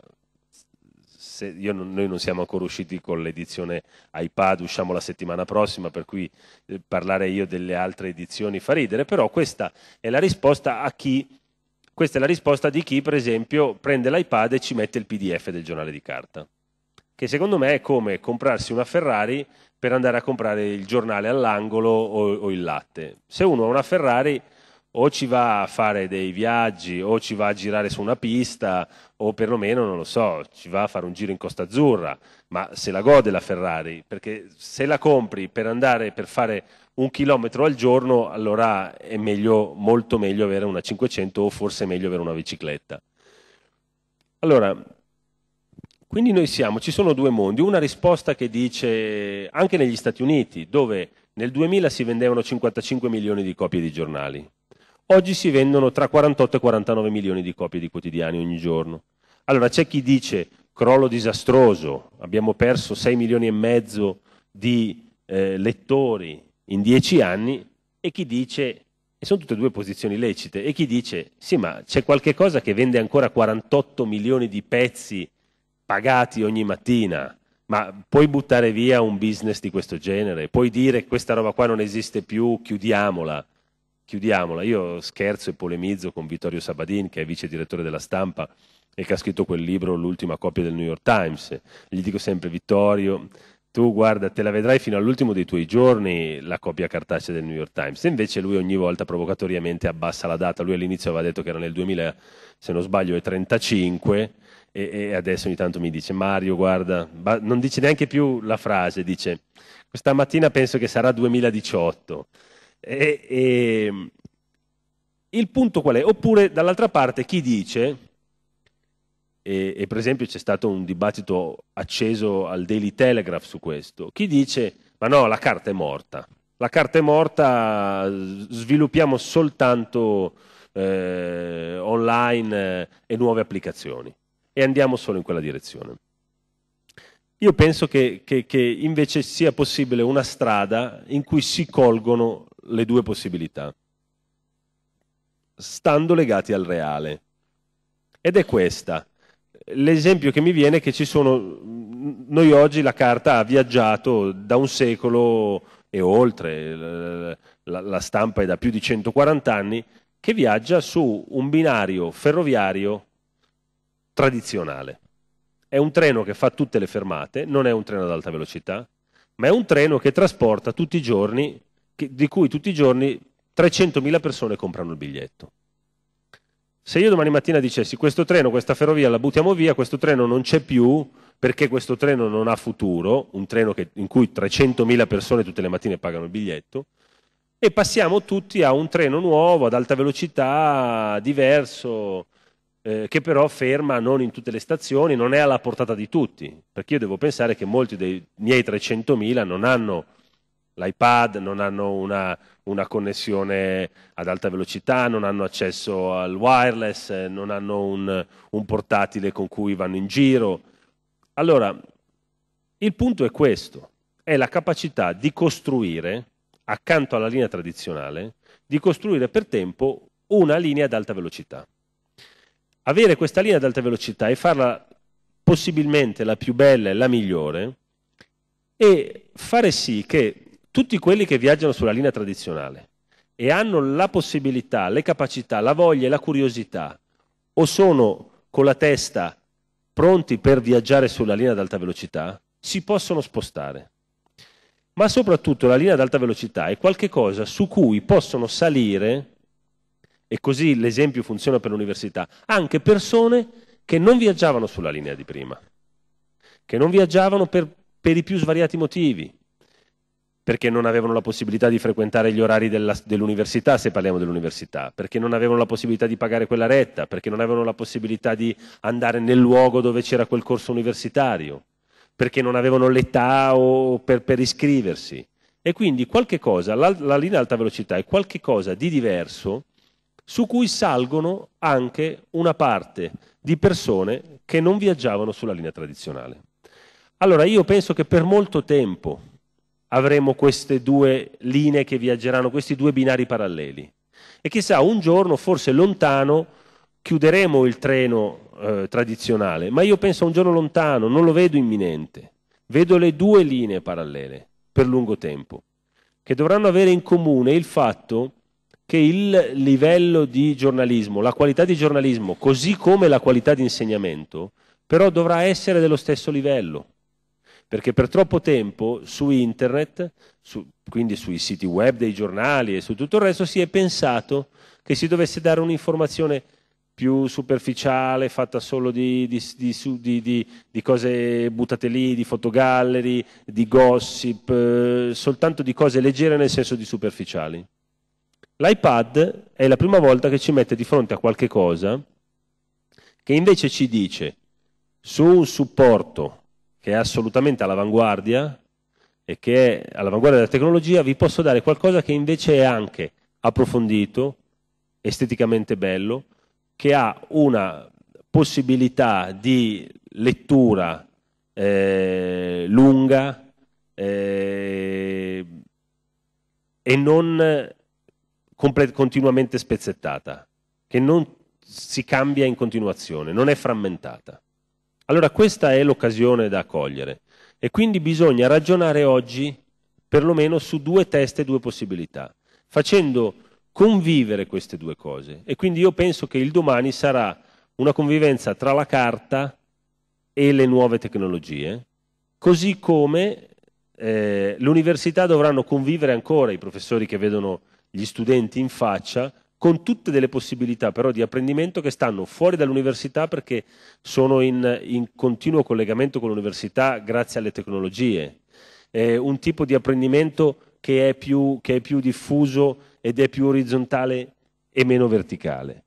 Se io non, noi non siamo ancora usciti con l'edizione iPad, usciamo la settimana prossima, per cui eh, parlare io delle altre edizioni fa ridere, però questa è la risposta a chi, questa è la risposta di chi per esempio prende l'iPad e ci mette il P D F del giornale di carta, che secondo me è come comprarsi una Ferrari per andare a comprare il giornale all'angolo o, o il latte. Se uno ha una Ferrari o ci va a fare dei viaggi o ci va a girare su una pista o perlomeno, non lo so, ci va a fare un giro in Costa Azzurra, ma se la gode la Ferrari, perché se la compri per andare per fare un chilometro al giorno, allora è meglio, molto meglio avere una cinquecento o forse è meglio avere una bicicletta. Allora, quindi noi siamo, ci sono due mondi, una risposta che dice, anche negli Stati Uniti, dove nel duemila si vendevano cinquantacinque milioni di copie di giornali, oggi si vendono tra quarantotto e quarantanove milioni di copie di quotidiani ogni giorno. Allora c'è chi dice crollo disastroso, abbiamo perso sei milioni e mezzo di eh, lettori in dieci anni, e chi dice, e sono tutte e due posizioni lecite, e chi dice sì ma c'è qualche cosa che vende ancora quarantotto milioni di pezzi pagati ogni mattina, ma puoi buttare via un business di questo genere? Puoi dire questa roba qua non esiste più, chiudiamola? Chiudiamola. Io scherzo e polemizzo con Vittorio Sabadin, che è vice direttore della Stampa e che ha scritto quel libro, l'ultima copia del New York Times. Gli dico sempre, Vittorio, tu guarda, te la vedrai fino all'ultimo dei tuoi giorni la copia cartacea del New York Times. E invece lui ogni volta provocatoriamente abbassa la data. Lui all'inizio aveva detto che era nel duemila, se non sbaglio, e trentacinque, e, e adesso ogni tanto mi dice Mario, guarda, non dice neanche più la frase, dice questa mattina penso che sarà duemiladiciotto. E, e, il punto qual è? Oppure dall'altra parte chi dice, e, e per esempio c'è stato un dibattito acceso al Daily Telegraph su questo, chi dice ma no, la carta è morta, la carta è morta, sviluppiamo soltanto eh, online eh, e nuove applicazioni e andiamo solo in quella direzione. Io penso che, che, che invece sia possibile una strada in cui si colgono le due possibilità, stando legati al reale. Ed è questa. L'esempio che mi viene è che ci sono, noi oggi la carta ha viaggiato da un secolo e oltre, la, la stampa è da più di centoquaranta anni, che viaggia su un binario ferroviario tradizionale. È un treno che fa tutte le fermate, non è un treno ad alta velocità, ma è un treno che trasporta tutti i giorni, che, di cui tutti i giorni trecentomila persone comprano il biglietto. Se io domani mattina dicessi questo treno, questa ferrovia la buttiamo via, questo treno non c'è più perché questo treno non ha futuro, un treno che, in cui trecentomila persone tutte le mattine pagano il biglietto, e passiamo tutti a un treno nuovo, ad alta velocità, diverso, eh, che però ferma non in tutte le stazioni, non è alla portata di tutti, perché io devo pensare che molti dei miei trecentomila non hanno l'iPad, non hanno una, una connessione ad alta velocità, non hanno accesso al wireless, eh, non hanno un, un portatile con cui vanno in giro. Allora, il punto è questo, è la capacità di costruire, accanto alla linea tradizionale, di costruire per tempo una linea ad alta velocità. Avere questa linea ad alta velocità e farla possibilmente la più bella e la migliore, e fare sì che tutti quelli che viaggiano sulla linea tradizionale e hanno la possibilità, le capacità, la voglia e la curiosità, o sono con la testa pronti per viaggiare sulla linea ad alta velocità, si possono spostare. Ma soprattutto la linea ad alta velocità è qualcosa su cui possono salire, e così l'esempio funziona per l'università, anche persone che non viaggiavano sulla linea di prima, che non viaggiavano per, per i più svariati motivi, perché non avevano la possibilità di frequentare gli orari della, dell'università, se parliamo dell'università, perché non avevano la possibilità di pagare quella retta, perché non avevano la possibilità di andare nel luogo dove c'era quel corso universitario, perché non avevano l'età o per, per iscriversi. E quindi qualche cosa, la, la linea alta velocità è qualche cosa di diverso su cui salgono anche una parte di persone che non viaggiavano sulla linea tradizionale. Allora io penso che per molto tempo avremo queste due linee che viaggeranno, questi due binari paralleli. E chissà, un giorno, forse lontano, chiuderemo il treno eh, tradizionale, ma io penso a un giorno lontano, non lo vedo imminente. Vedo le due linee parallele per lungo tempo, che dovranno avere in comune il fatto che il livello di giornalismo, la qualità di giornalismo, così come la qualità di insegnamento, però dovrà essere dello stesso livello. Perché per troppo tempo su internet, su, quindi sui siti web dei giornali e su tutto il resto, si è pensato che si dovesse dare un'informazione più superficiale, fatta solo di, di, di, di, di, di cose buttate lì, di fotogallery, di gossip, eh, soltanto di cose leggere nel senso di superficiali. L'iPad è la prima volta che ci mette di fronte a qualche cosa che invece ci dice, su un supporto che è assolutamente all'avanguardia e che è all'avanguardia della tecnologia, vi posso dare qualcosa che invece è anche approfondito, esteticamente bello, che ha una possibilità di lettura eh, lunga eh, e non complet- continuamente spezzettata, che non si cambia in continuazione, non è frammentata. Allora questa è l'occasione da cogliere e quindi bisogna ragionare oggi perlomeno su due teste, due possibilità, facendo convivere queste due cose. E quindi io penso che il domani sarà una convivenza tra la carta e le nuove tecnologie, così come eh, le università dovranno convivere ancora, i professori che vedono gli studenti in faccia, con tutte delle possibilità però di apprendimento che stanno fuori dall'università perché sono in, in continuo collegamento con l'università grazie alle tecnologie. È un tipo di apprendimento che è più, che è più diffuso ed è più orizzontale e meno verticale.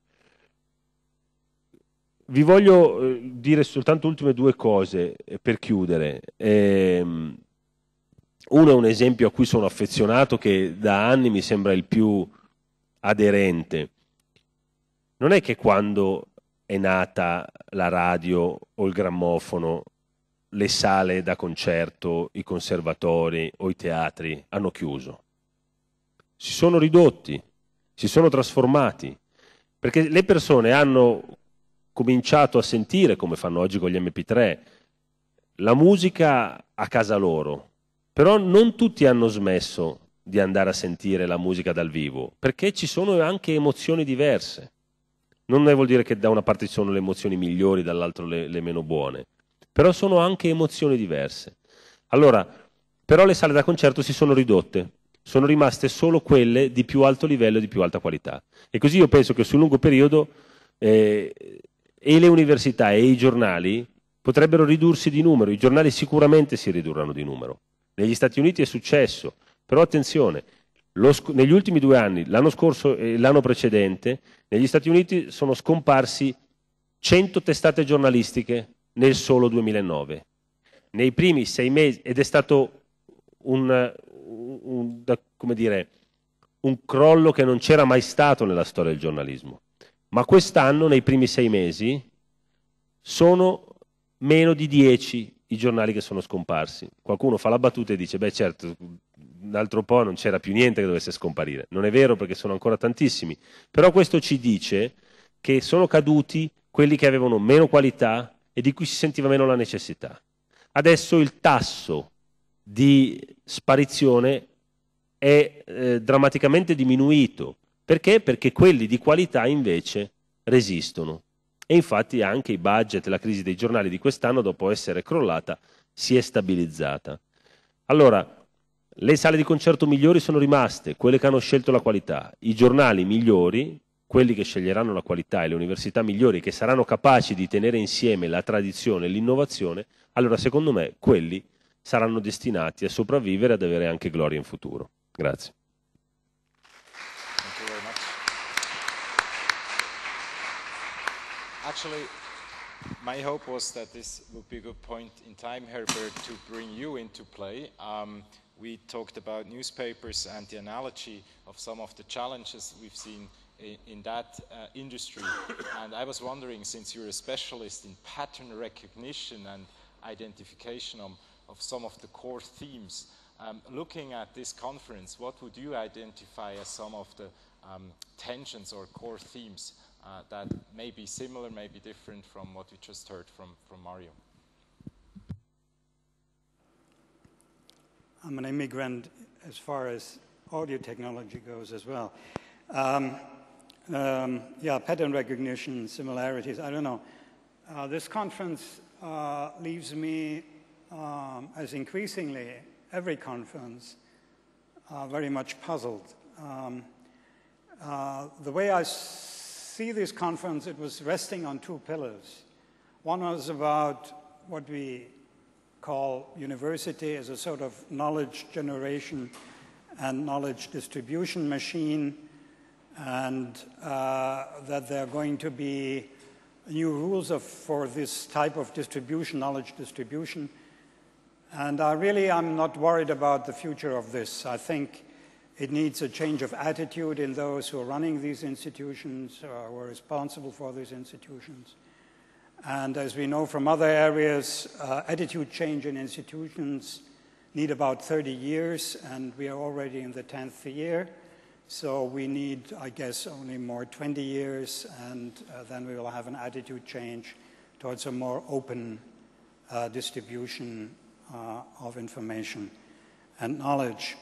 Vi voglio eh, dire soltanto ultime due cose eh, per chiudere. Ehm, uno è un esempio a cui sono affezionato che da anni mi sembra il più aderente. Non è che quando è nata la radio o il grammofono, le sale da concerto, i conservatori o i teatri hanno chiuso. Si sono ridotti, si sono trasformati, perché le persone hanno cominciato a sentire, come fanno oggi con gli emme pi tre, la musica a casa loro, però non tutti hanno smesso di andare a sentire la musica dal vivo, perché ci sono anche emozioni diverse. Non vuol dire che da una parte ci sono le emozioni migliori, dall'altro le, le meno buone, però sono anche emozioni diverse. Allora, però le sale da concerto si sono ridotte, sono rimaste solo quelle di più alto livello e di più alta qualità. E così io penso che sul lungo periodo eh, e le università e i giornali potrebbero ridursi di numero, i giornali sicuramente si ridurranno di numero. Negli Stati Uniti è successo. Però attenzione, lo sc- negli ultimi due anni, l'anno scorso e l'anno precedente, negli Stati Uniti sono scomparsi cento testate giornalistiche nel solo duemilanove. Nei primi sei mesi, ed è stato un, un, da, come dire, un crollo che non c'era mai stato nella storia del giornalismo. Ma quest'anno, nei primi sei mesi, sono meno di dieci i giornali che sono scomparsi. Qualcuno fa la battuta e dice, beh certo, un altro po' non c'era più niente che dovesse scomparire. Non è vero, perché sono ancora tantissimi. Però questo ci dice che sono caduti quelli che avevano meno qualità e di cui si sentiva meno la necessità. Adesso il tasso di sparizione è eh, drammaticamente diminuito. Perché? Perché quelli di qualità invece resistono. E infatti anche i budget, la crisi dei giornali di quest'anno, dopo essere crollata, si è stabilizzata. Allora, le sale di concerto migliori sono rimaste, quelle che hanno scelto la qualità. I giornali migliori, quelli che sceglieranno la qualità, e le università migliori che saranno capaci di tenere insieme la tradizione e l'innovazione, allora secondo me quelli saranno destinati a sopravvivere e ad avere anche gloria in futuro. Grazie. Thank you very much. Actually, my hope was that this would be a good point in time, Herbert, to bring you into play. Um, we talked about newspapers and the analogy of some of the challenges we've seen in, in that uh, industry. And I was wondering, since you're a specialist in pattern recognition and identification of, of some of the core themes, um, looking at this conference, what would you identify as some of the um, tensions or core themes uh, that may be similar, may be different from what we just heard from, from Mario? I'm an immigrant as far as audio technology goes as well. Um, um, yeah, pattern recognition, similarities, I don't know. Uh, this conference uh, leaves me, um, as increasingly every conference, uh, very much puzzled. Um, uh, the way I see this conference, it was resting on two pillars. One was about what we call university as a sort of knowledge generation and knowledge distribution machine, and uh, that there are going to be new rules of, for this type of distribution, knowledge distribution. And I really am not worried about the future of this. I think it needs a change of attitude in those who are running these institutions, or who are responsible for these institutions. And as we know from other areas, uh, attitude change in institutions need about thirty years, and we are already in the tenth year. So we need, I guess, only more twenty years, and uh, then we will have an attitude change towards a more open uh, distribution uh, of information and knowledge.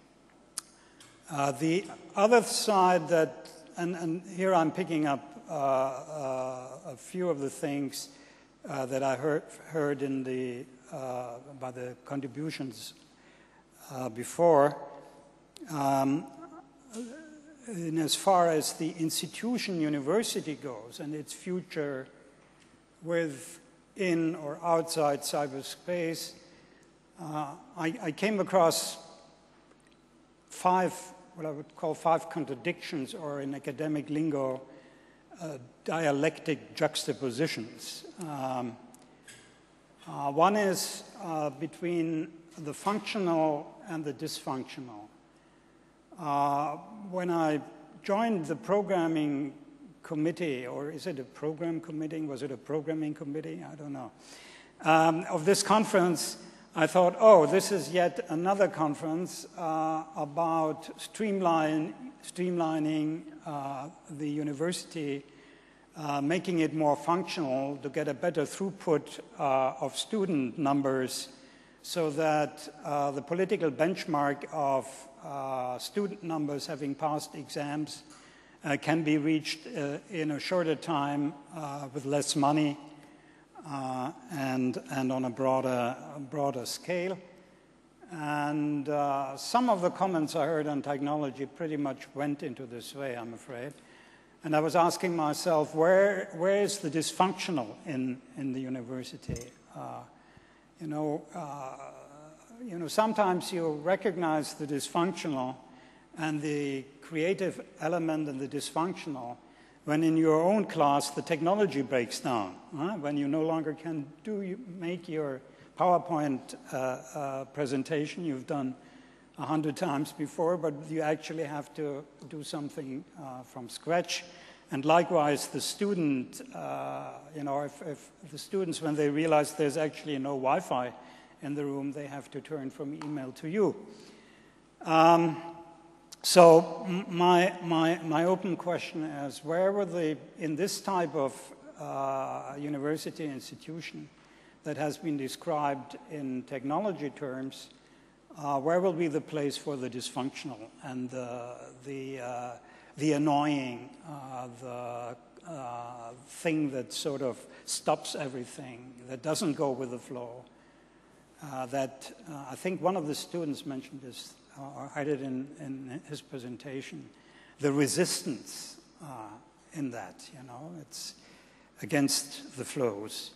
Uh, the other side that, and, and here I'm picking up uh, uh, a few of the things uh, that I heard, heard in the, uh, by the contributions uh, before. Um, in as far as the institution university goes and its future within or outside cyberspace, uh, I, I came across five, what I would call five contradictions, or in academic lingo, uh, dialectic juxtapositions. Um, uh, one is uh, between the functional and the dysfunctional. Uh, when I joined the programming committee, or is it a program committee? Was it a programming committee? I don't know. Um, of this conference, I thought, oh, this is yet another conference uh, about streamline, streamlining uh, the university, uh, making it more functional to get a better throughput uh, of student numbers, so that uh, the political benchmark of uh, student numbers having passed exams uh, can be reached uh, in a shorter time uh, with less money uh, and, and on a broader, broader scale. And uh, some of the comments I heard on technology pretty much went into this way, I'm afraid. And I was asking myself, where, where is the dysfunctional in, in the university? Uh, You know, uh, you know, sometimes you recognize the dysfunctional and the creative element and the dysfunctional when in your own class the technology breaks down, huh? When you no longer can do, you make your PowerPoint uh, uh, presentation you've done a hundred times before, but you actually have to do something uh, from scratch. And likewise, the student, uh, you know, if, if the students, when they realize there's actually no Wi-Fi in the room, they have to turn from email to you. Um, so my, my, my open question is, where were the, in this type of uh, university institution that has been described in technology terms, uh, where will be the place for the dysfunctional and the, the uh, the annoying, uh, the uh, thing that sort of stops everything, that doesn't go with the flow. Uh, that uh, I think one of the students mentioned this, uh, or had it in, in his presentation, the resistance uh, in that, you know, it's against the flows.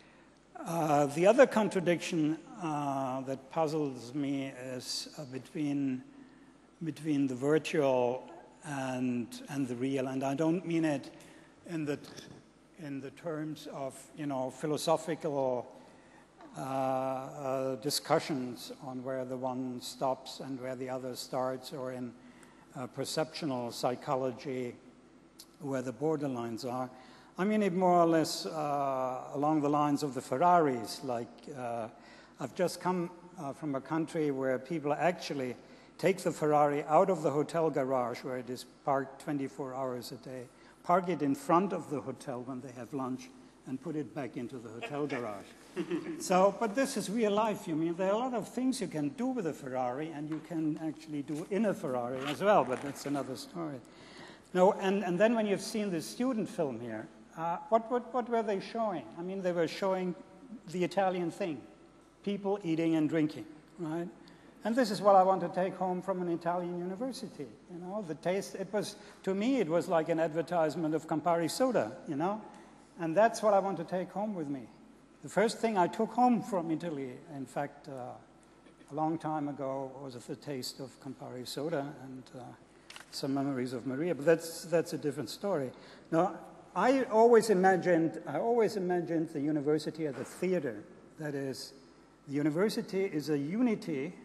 Uh, the other contradiction uh, that puzzles me is uh, between, between the virtual and and the real, and I don't mean it in the in the terms of, you know, philosophical uh, uh, discussions on where the one stops and where the other starts, or in uh, perceptual psychology where the borderlines are. I mean it more or less uh, along the lines of the Ferraris. Like uh, I've just come uh, from a country where people actually take the Ferrari out of the hotel garage where it is parked twenty-four hours a day, park it in front of the hotel when they have lunch, and put it back into the hotel garage. So, but this is real life. You mean there are a lot of things you can do with a Ferrari, and you can actually do in a Ferrari as well, but that's another story. No, and, and then when you've seen the student film here, uh, what, what, what were they showing? I mean, they were showing the Italian thing, people eating and drinking, right? And this is what I want to take home from an Italian university. You know, the taste, it was, to me, it was like an advertisement of Campari soda, you know? And that's what I want to take home with me. The first thing I took home from Italy, in fact, uh, a long time ago, was the taste of Campari soda and uh, some memories of Maria, but that's, that's a different story. Now, I always imagined, I always imagined the university as a theater. That is, the university is a unity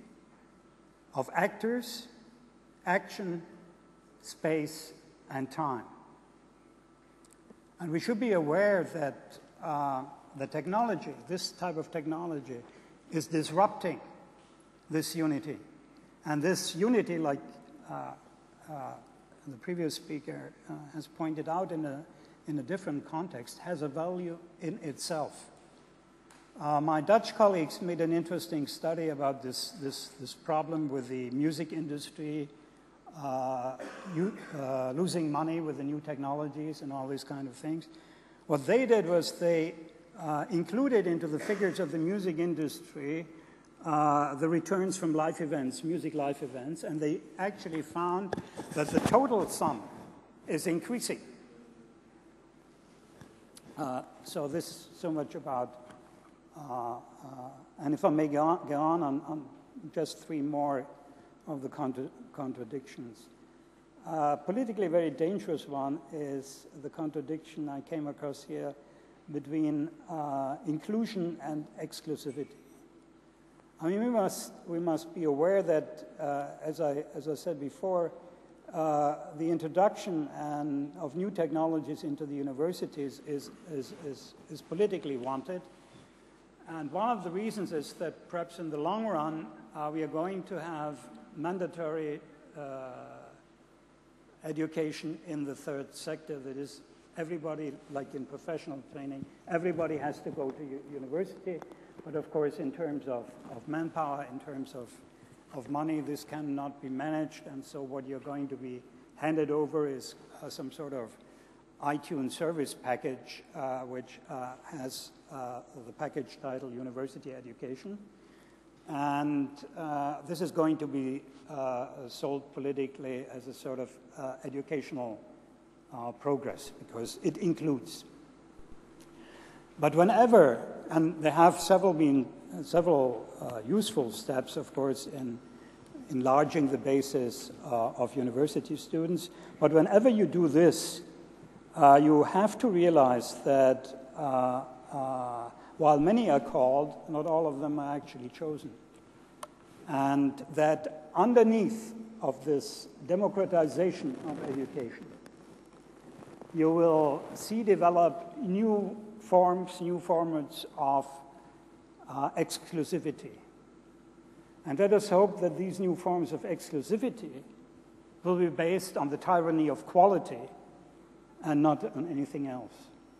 of actors, action, space, and time. And we should be aware that uh, the technology, this type of technology, is disrupting this unity. And this unity, like uh, uh, the previous speaker uh, has pointed out in a, in a different context, has a value in itself. Uh, my Dutch colleagues made an interesting study about this, this, this problem with the music industry, uh, you, uh, losing money with the new technologies and all these kind of things. What they did was they uh, included into the figures of the music industry uh, the returns from live events, music live events, and they actually found that the total sum is increasing. Uh, so this is so much about Uh, uh, and if I may go on, go on, on, on just three more of the contra contradictions. Uh, politically very dangerous one is the contradiction I came across here between uh, inclusion and exclusivity. I mean, we must, we must be aware that, uh, as, I, as I said before, uh, the introduction and of new technologies into the universities is, is, is, is politically wanted. And one of the reasons is that perhaps in the long run, uh, we are going to have mandatory uh, education in the third sector. That is, everybody, like in professional training, everybody has to go to university. But of course, in terms of, of manpower, in terms of, of money, this cannot be managed. And so what you're going to be handed over is uh, some sort of iTunes service package, uh, which uh, has uh, the package title University Education. And uh, this is going to be uh, sold politically as a sort of uh, educational uh, progress, because it includes. But whenever, and there have several been several uh, useful steps, of course, in enlarging the basis uh, of university students, but whenever you do this, Uh, you have to realize that uh, uh, while many are called, not all of them are actually chosen. And that underneath of this democratization of education, you will see develop new forms, new formats of uh, exclusivity. And let us hope that these new forms of exclusivity will be based on the tyranny of quality and not on anything else.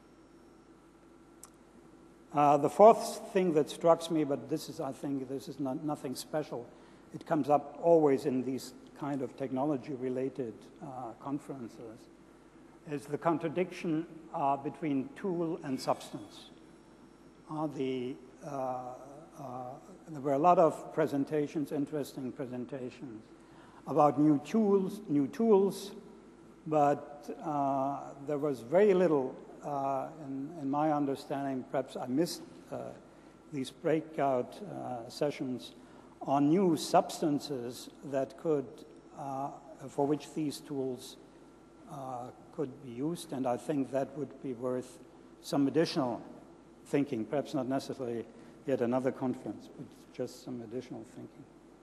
Uh, the fourth thing that strikes me, but this is, I think, this is not, nothing special. It comes up always in these kind of technology-related uh, conferences, is the contradiction uh, between tool and substance. Uh, the, uh, uh, there were a lot of presentations, interesting presentations, about new tools, new tools, but uh, there was very little, uh, in, in my understanding, perhaps I missed uh, these breakout uh, sessions on new substances that could, uh, for which these tools uh, could be used, and I think that would be worth some additional thinking, perhaps not necessarily yet another conference, but just some additional thinking.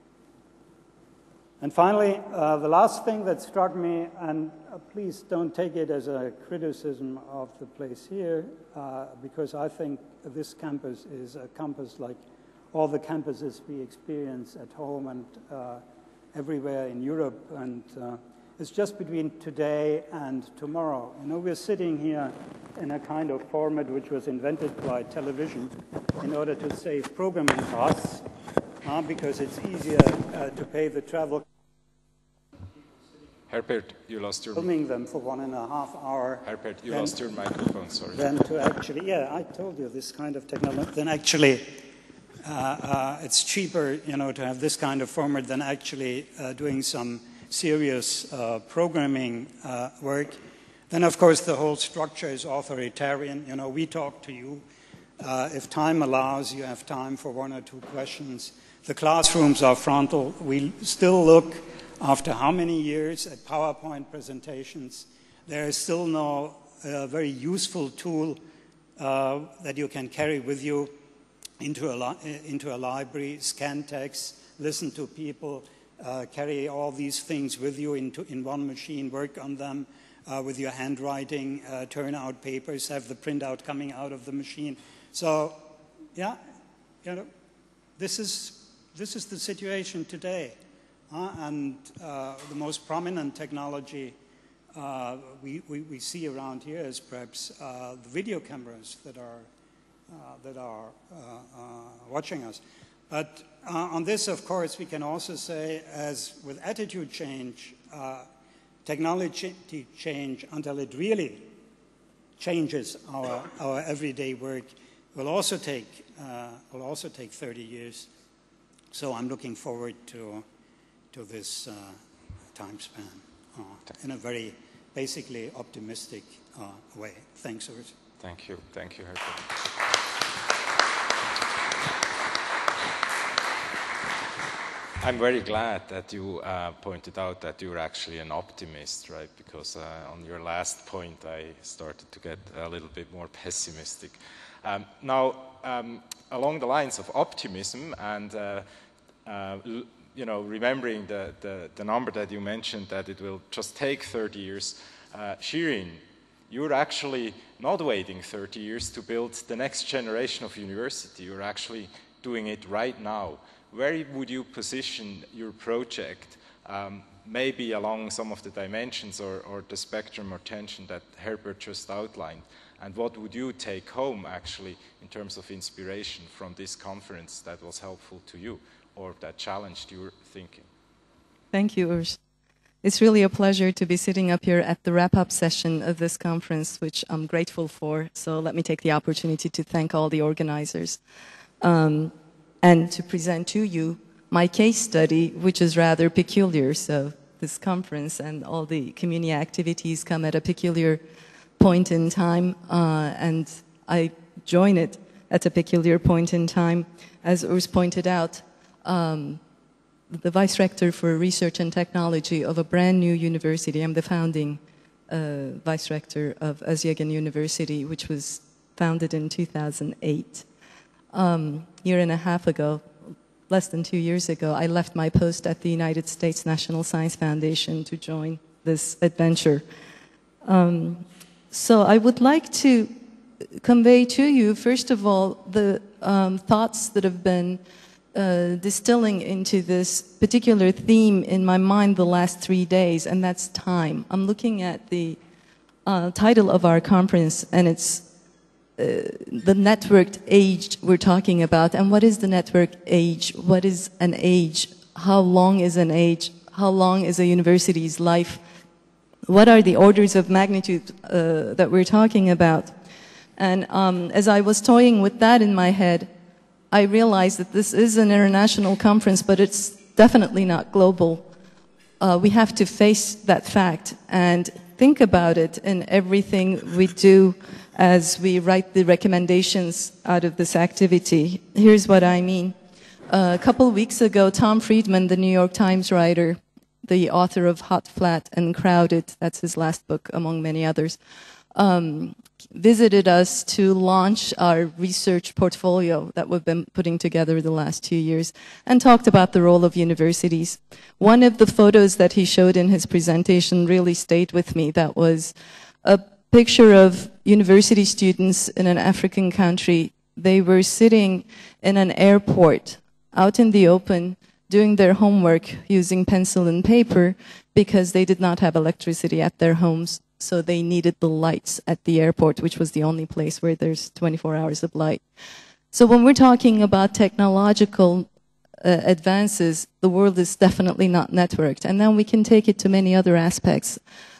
And finally, uh, the last thing that struck me, and uh, please don't take it as a criticism of the place here, uh, because I think this campus is a campus like all the campuses we experience at home and uh, everywhere in Europe, and uh, it's just between today and tomorrow. You know, we're sitting here in a kind of format which was invented by television in order to save programming costs, uh, because it's easier uh, to pay the travel. Herbert, you lost your... Filming them for one and a half hour. Herbert, you then, lost your microphone, sorry. Then to actually, yeah, I told you this kind of technology, then actually uh, uh, it's cheaper, you know, to have this kind of format than actually uh, doing some serious uh, programming uh, work. Then, of course, the whole structure is authoritarian. You know, we talk to you. Uh, if time allows, you have time for one or two questions. The classrooms are frontal. We still look, after how many years, at PowerPoint presentations. There is still no uh, very useful tool uh, that you can carry with you into a, li into a library, scan text, listen to people, uh, carry all these things with you into, in one machine, work on them uh, with your handwriting, uh, turn out papers, have the printout coming out of the machine. So, yeah, you know, this is, this is the situation today. Uh, and uh, the most prominent technology uh, we, we, we see around here is perhaps uh, the video cameras that are, uh, that are uh, uh, watching us. But uh, on this, of course, we can also say, as with attitude change, uh, technology change, until it really changes our, our everyday work, will also take, uh, will also take thirty years. So I'm looking forward to to this uh, time span uh, in a very basically optimistic uh, way. Thanks, Urs. Thank you. Thank you, Herbert. I'm very glad that you uh, pointed out that you're actually an optimist, right? Because uh, on your last point, I started to get a little bit more pessimistic. Um, now, um, along the lines of optimism and uh, uh, you know, remembering the, the, the number that you mentioned, that it will just take thirty years, uh, Shirin, you're actually not waiting thirty years to build the next generation of university. You're actually doing it right now. Where would you position your project, um, maybe along some of the dimensions or, or the spectrum or tension that Herbert just outlined? And what would you take home, actually, in terms of inspiration from this conference that was helpful to you, or that challenged your thinking? Thank you, Urs. It's really a pleasure to be sitting up here at the wrap-up session of this conference, which I'm grateful for. So let me take the opportunity to thank all the organizers um, and to present to you my case study, which is rather peculiar. So this conference and all the community activities come at a peculiar point in time, uh, and I join it at a peculiar point in time. As Urs pointed out, Um, the Vice Rector for Research and Technology of a brand new university. I'm the founding uh, Vice Rector of Özyeğin University, which was founded in two thousand eight. Um, a year and a half ago, less than two years ago, I left my post at the United States National Science Foundation to join this adventure. Um, so I would like to convey to you, first of all, the um, thoughts that have been uh, distilling into this particular theme in my mind the last three days, and that's time. I'm looking at the uh, title of our conference, and it's uh, the networked age we're talking about. And what is the networked age? What is an age? How long is an age? How long is a university's life? What are the orders of magnitude uh, that we're talking about? And um, as I was toying with that in my head, I realized that this is an international conference, but it's definitely not global. Uh, we have to face that fact and think about it in everything we do as we write the recommendations out of this activity. Here's what I mean. Uh, a couple weeks ago, Tom Friedman, the New York Times writer, the author of Hot, Flat, and Crowded, that's his last book among many others, um, visited us to launch our research portfolio that we've been putting together the last two years and talked about the role of universities. One of the photos that he showed in his presentation really stayed with me. That was a picture of university students in an African country. They were sitting in an airport out in the open doing their homework using pencil and paper because they did not have electricity at their homes. So they needed the lights at the airport, which was the only place where there's twenty-four hours of light. So when we're talking about technological uh, advances, the world is definitely not networked. And then we can take it to many other aspects.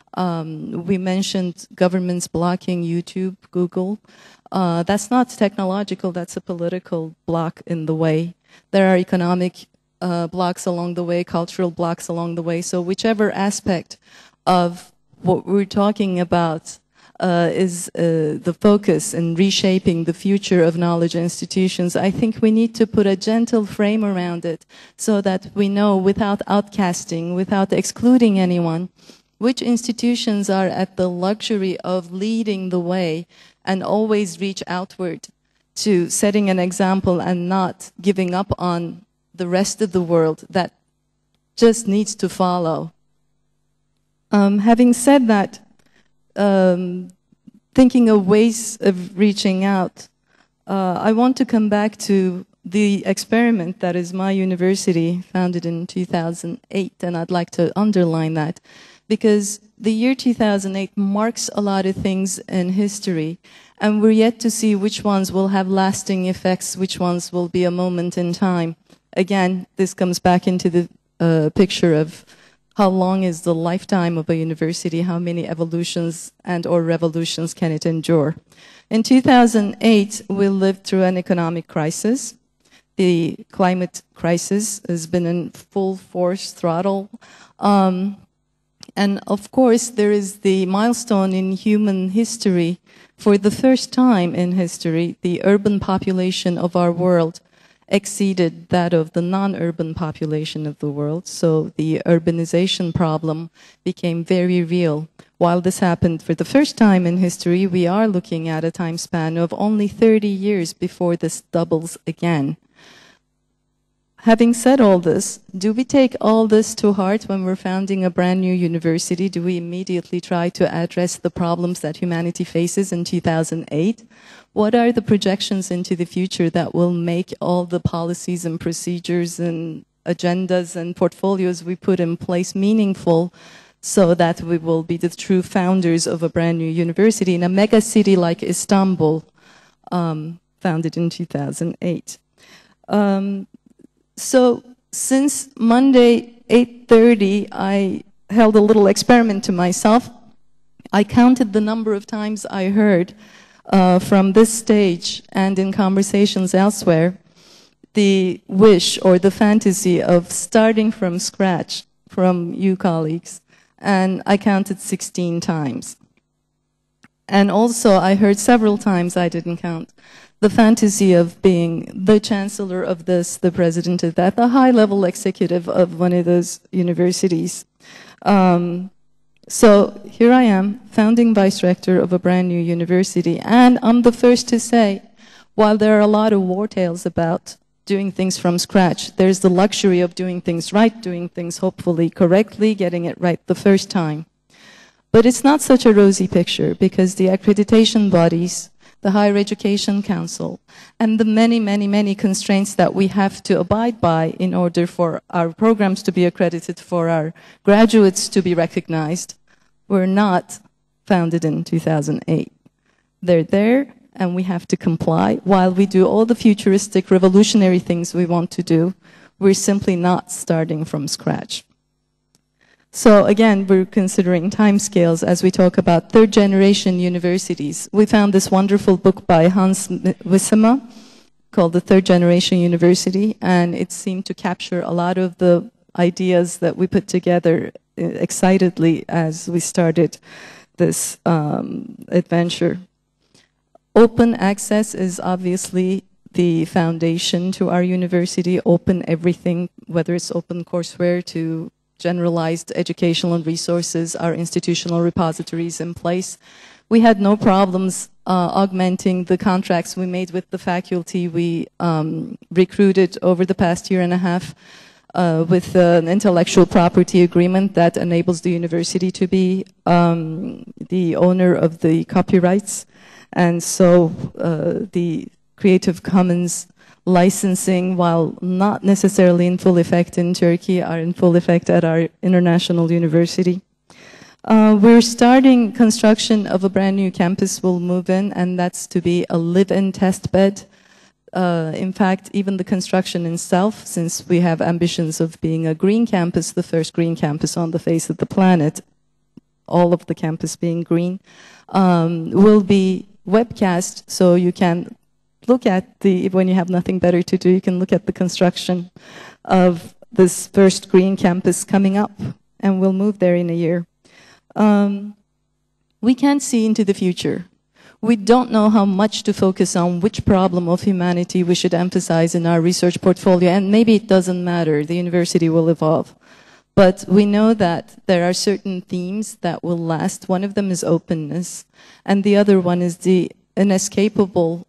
Um, we mentioned governments blocking YouTube, Google. Uh, that's not technological, that's a political block in the way. There are economic uh, blocks along the way, cultural blocks along the way. So whichever aspect of what we're talking about uh, is uh, the focus in reshaping the future of knowledge institutions. I think we need to put a gentle frame around it so that we know, without outcasting, without excluding anyone, which institutions are at the luxury of leading the way and always reach outward to setting an example and not giving up on the rest of the world that just needs to follow. Um, having said that, um, thinking of ways of reaching out, uh, I want to come back to the experiment that is my university, founded in two thousand eight, and I'd like to underline that, because the year two thousand eight marks a lot of things in history, and we're yet to see which ones will have lasting effects, which ones will be a moment in time. Again, this comes back into the uh, picture of how long is the lifetime of a university? How many evolutions and or revolutions can it endure? In two thousand eight, we lived through an economic crisis. The climate crisis has been in full force throttle. Um, and of course, there is the milestone in human history. For the first time in history, the urban population of our world exceeded that of the non-urban population of the world. So the urbanization problem became very real. While this happened for the first time in history, we are looking at a time span of only thirty years before this doubles again. Having said all this, do we take all this to heart when we're founding a brand new university? Do we immediately try to address the problems that humanity faces in two thousand eight? What are the projections into the future that will make all the policies and procedures and agendas and portfolios we put in place meaningful so that we will be the true founders of a brand new university in a mega city like Istanbul, um, founded in two thousand eight? Um, so since Monday, eight thirty, I held a little experiment to myself. I counted the number of times I heard Uh, from this stage and in conversations elsewhere, the wish or the fantasy of starting from scratch from you colleagues. And I counted sixteen times. And also I heard several times, I didn't count, the fantasy of being the chancellor of this, the president of that, the high-level executive of one of those universities. Um, So here I am, founding vice rector of a brand new university, and I'm the first to say, while there are a lot of war tales about doing things from scratch. There's the luxury of doing things right, doing things hopefully correctly, getting it right the first time. But it's not such a rosy picture, because the accreditation bodies, the Higher Education Council, and the many, many, many constraints that we have to abide by in order for our programs to be accredited, for our graduates to be recognized, were not founded in two thousand eight. They're there, and we have to comply. While we do all the futuristic, revolutionary things we want to do, we're simply not starting from scratch. So again, we're considering timescales as we talk about third-generation universities. We found this wonderful book by Hans Wissema called The Third Generation University, and it seemed to capture a lot of the ideas that we put together excitedly as we started this um, adventure. Open access is obviously the foundation to our university. Open everything, whether it's open courseware to generalized educational resources, our institutional repositories in place. We had no problems uh, augmenting the contracts we made with the faculty. We um, recruited over the past year and a half uh, with uh, an intellectual property agreement that enables the university to be um, the owner of the copyrights. And so uh, the Creative Commons licensing, while not necessarily in full effect in Turkey, are in full effect at our international university. Uh, we're starting construction of a brand new campus. We'll move in, and that's to be a live-in test bed. Uh, in fact, even the construction itself, since we have ambitions of being a green campus, the first green campus on the face of the planet, all of the campus being green, um, will be webcast, so you can look at the, when you have nothing better to do, you can look at the construction of this first green campus coming up, and we'll move there in a year. Um, we can't see into the future. We don't know how much to focus on, which problem of humanity we should emphasize in our research portfolio, and maybe it doesn't matter, the university will evolve. But we know that there are certain themes that will last. One of them is openness, and the other one is the inescapable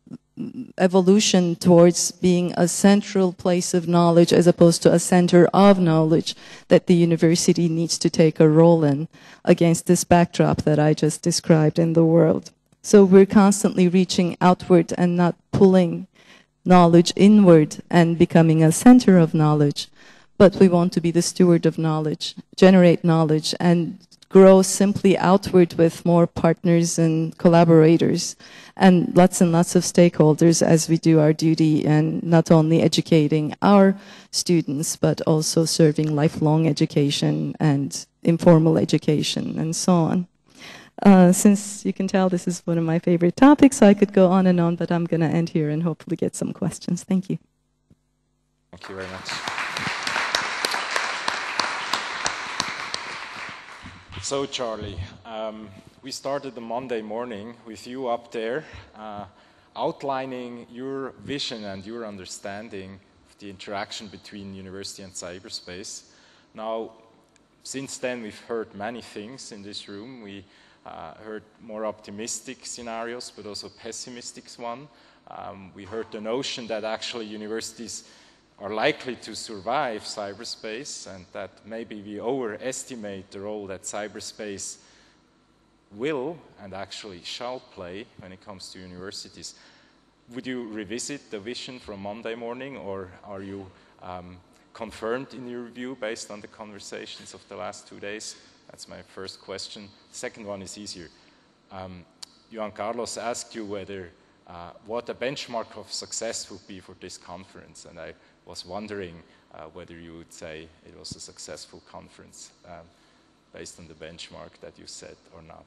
evolution towards being a central place of knowledge as opposed to a center of knowledge that the university needs to take a role in against this backdrop that I just described in the world. So we're constantly reaching outward and not pulling knowledge inward and becoming a center of knowledge, but we want to be the steward of knowledge, generate knowledge, and grow simply outward with more partners and collaborators and lots and lots of stakeholders as we do our duty, and not only educating our students, but also serving lifelong education and informal education and so on. Uh, since you can tell this is one of my favorite topics, I could go on and on, but I'm going to end here and hopefully get some questions. Thank you. Thank you very much. So, Charlie, um, we started the Monday morning with you up there, uh, outlining your vision and your understanding of the interaction between university and cyberspace. Now, since then, we've heard many things in this room. We uh, heard more optimistic scenarios, but also pessimistic ones. Um, we heard the notion that actually universities are likely to survive cyberspace, and that maybe we overestimate the role that cyberspace will and actually shall play when it comes to universities. Would you revisit the vision from Monday morning, or are you um, confirmed in your view based on the conversations of the last two days? That's my first question. Second one is easier. Um, Juan Carlos asked you whether uh, what a benchmark of success would be for this conference, and I was wondering uh, whether you would say it was a successful conference um, based on the benchmark that you set or not.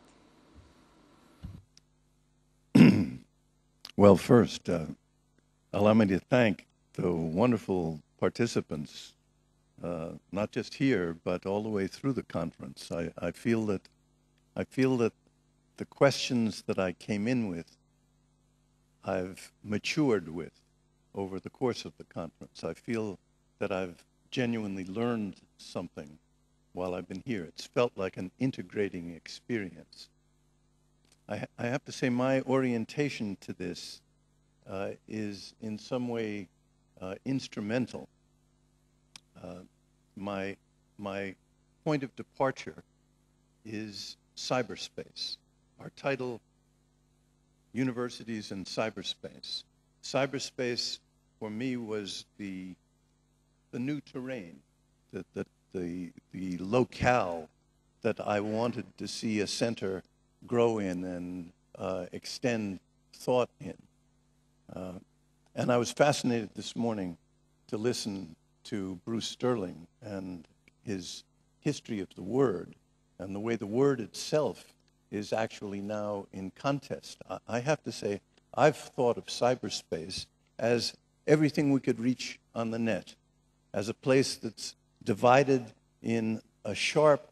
Well, first, uh, allow me to thank the wonderful participants, uh, not just here, but all the way through the conference. I, I feel that I feel that the questions that I came in with, I've matured with over the course of the conference. I feel that I've genuinely learned something while I've been here. It's felt like an integrating experience. I, I have to say my orientation to this uh, is in some way uh, instrumental. Uh, my, my point of departure is cyberspace. Our title, Universities in Cyberspace. Cyberspace, for me, was the, the new terrain, the, the, the, the locale that I wanted to see a center grow in and uh, extend thought in. Uh, and I was fascinated this morning to listen to Bruce Sterling and his history of the word and the way the word itself is actually now in contest. I, I have to say, I've thought of cyberspace as everything we could reach on the net, as a place that's divided in a sharp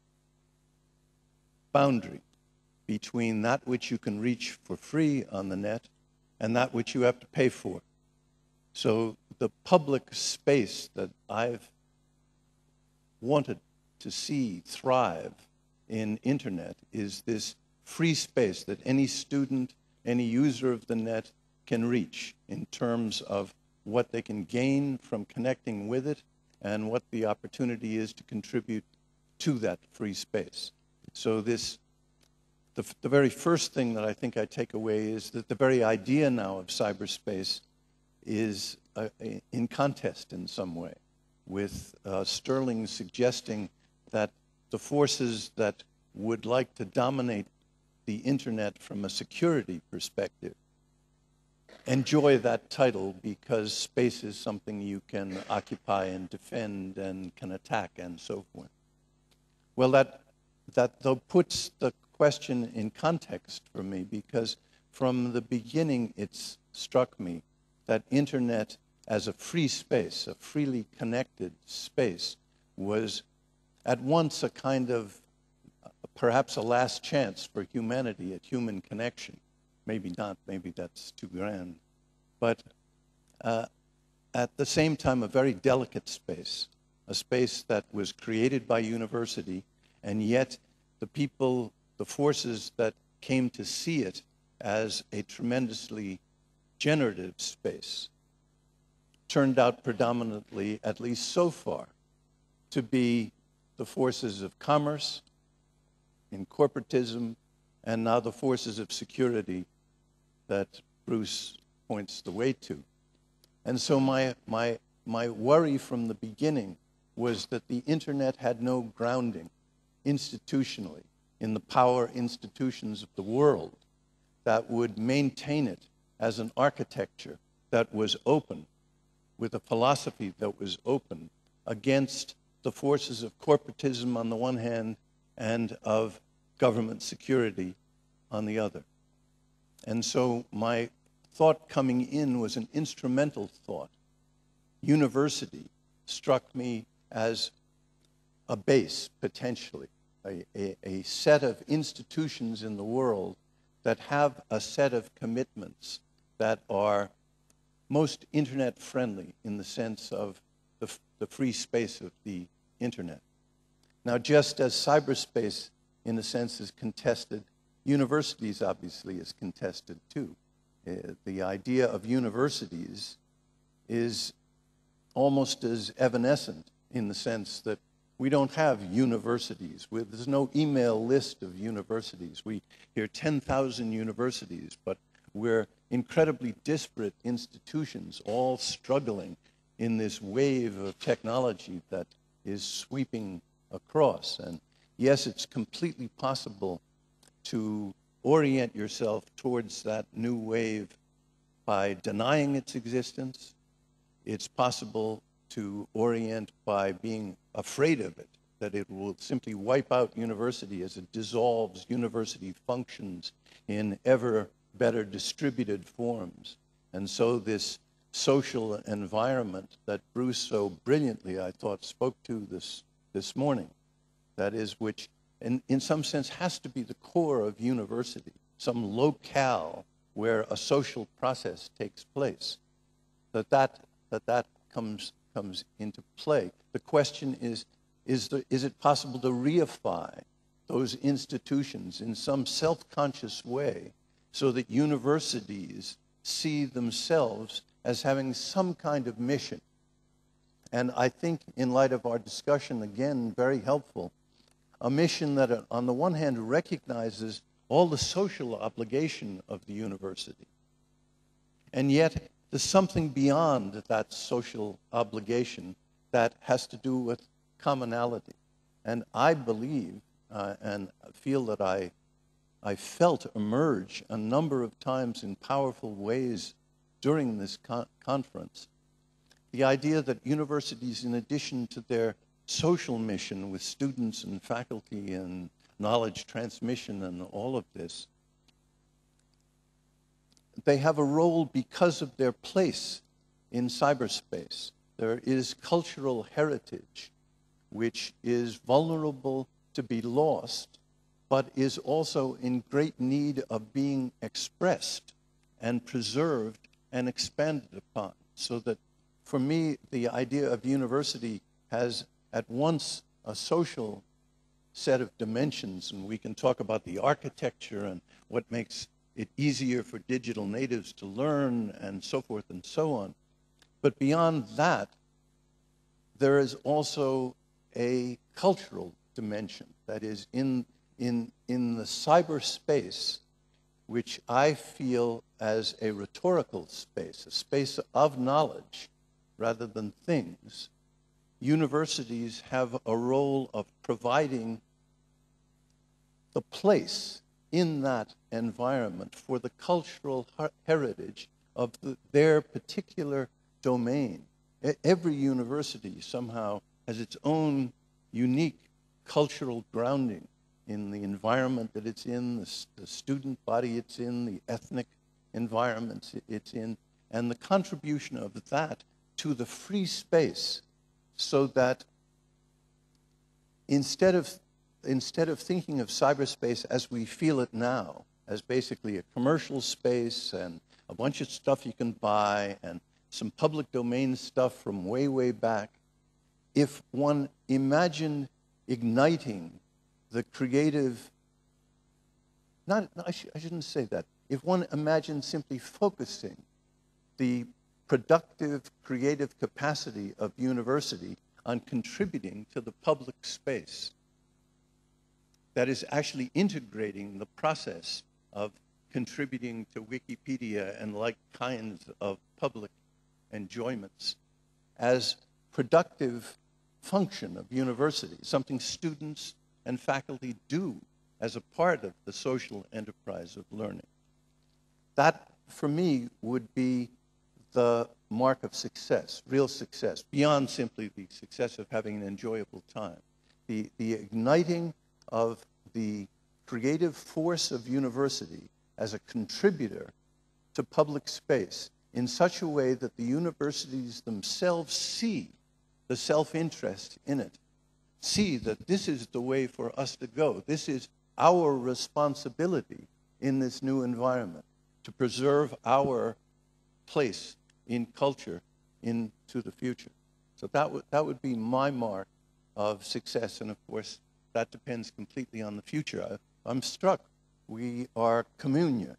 boundary between that which you can reach for free on the net and that which you have to pay for. So the public space that I've wanted to see thrive in internet is this free space that any student, any user of the net can reach in terms of what they can gain from connecting with it and what the opportunity is to contribute to that free space. So this, the, the very first thing that I think I take away is that the very idea now of cyberspace is uh, in contest in some way, with uh, Sterling suggesting that the forces that would like to dominate the internet from a security perspective enjoy that title because space is something you can occupy and defend and can attack and so forth. Well, that, that though puts the question in context for me, because from the beginning it's struck me that internet as a free space, a freely connected space, was at once a kind of uh, perhaps a last chance for humanity at human connection. Maybe not, maybe that's too grand. But uh, at the same time, a very delicate space, a space that was created by university, and yet the people, the forces that came to see it as a tremendously generative space, turned out predominantly, at least so far, to be the forces of commerce, in corporatism, and now the forces of security that Bruce points the way to. And so my, my, my worry from the beginning was that the internet had no grounding institutionally in the power institutions of the world that would maintain it as an architecture that was open, with a philosophy that was open against the forces of corporatism on the one hand and of government security on the other. And so my thought coming in was an instrumental thought. University struck me as a base, potentially, a, a, a set of institutions in the world that have a set of commitments that are most internet friendly in the sense of the, the free space of the internet. Now, just as cyberspace, in a sense, is contested, universities obviously is contested too. Uh, the idea of universities is almost as evanescent in the sense that we don't have universities. We, there's no email list of universities. We hear ten thousand universities, but we're incredibly disparate institutions, all struggling in this wave of technology that is sweeping across. And yes, it's completely possible to orient yourself towards that new wave by denying its existence. It's possible to orient by being afraid of it, that it will simply wipe out university as it dissolves university functions in ever better distributed forms. And so this social environment that Bruce so brilliantly, I thought, spoke to this, this morning, that is, which in, in some sense has to be the core of university, some locale where a social process takes place, that that, that, that comes, comes into play. The question is, is, the, is it possible to reify those institutions in some self-conscious way so that universities see themselves as having some kind of mission. And I think, in light of our discussion, again, very helpful, a mission that, uh, on the one hand, recognizes all the social obligation of the university. And yet, there's something beyond that social obligation that has to do with commonality. And I believe uh, and feel that I, I felt emerge a number of times in powerful ways during this con conference, the idea that universities, in addition to their social mission with students and faculty and knowledge transmission and all of this, they have a role because of their place in cyberspace. There is cultural heritage which is vulnerable to be lost, but is also in great need of being expressed and preserved and expanded upon. So that, for me, the idea of university has at once a social set of dimensions, and we can talk about the architecture and what makes it easier for digital natives to learn and so forth and so on. But beyond that, there is also a cultural dimension that is in, in, in the cyberspace, which I feel as a rhetorical space, a space of knowledge rather than things. Universities have a role of providing the place in that environment for the cultural heritage of the, their particular domain. Every university somehow has its own unique cultural grounding in the environment that it's in, the, the student body it's in, the ethnic environments it's in, and the contribution of that to the free space, so that instead of instead of thinking of cyberspace as we feel it now, as basically a commercial space and a bunch of stuff you can buy and some public domain stuff from way, way back, if one imagined igniting the creative, not, I, sh I shouldn't say that, if one imagined simply focusing the productive, creative capacity of university on contributing to the public space, that is actually integrating the process of contributing to Wikipedia and like kinds of public enjoyments as productive function of university, something students and faculty do as a part of the social enterprise of learning. That, for me, would be the mark of success, real success, beyond simply the success of having an enjoyable time. The, the igniting of the creative force of university as a contributor to public space in such a way that the universities themselves see the self-interest in it, see that this is the way for us to go. This is our responsibility in this new environment, to preserve our place in culture into the future. So that would, that would be my mark of success, and of course, that depends completely on the future. I, I'm struck. We are communia,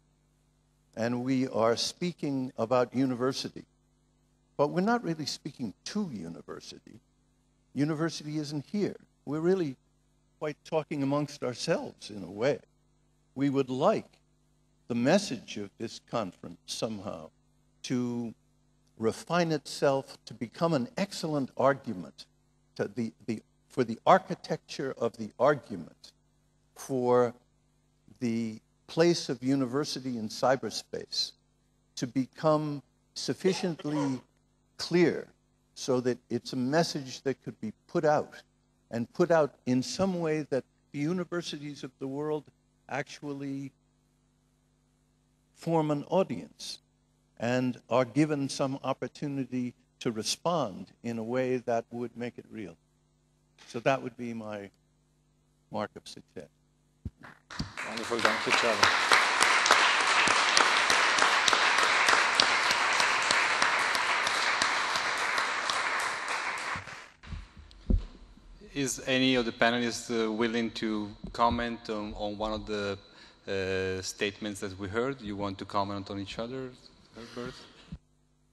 and we are speaking about university, but we're not really speaking to university. University isn't here. We're really quite talking amongst ourselves in a way. We would like the message of this conference somehow to refine itself to become an excellent argument to the, the, for the architecture of the argument for the place of university in cyberspace, to become sufficiently clear so that it's a message that could be put out, and put out in some way that the universities of the world actually form an audience and are given some opportunity to respond in a way that would make it real. So that would be my mark of success. Wonderful, thank you, Trevor. Is any of the panelists uh, willing to comment on, on one of the uh, statements that we heard? You want to comment on each other, Herbert?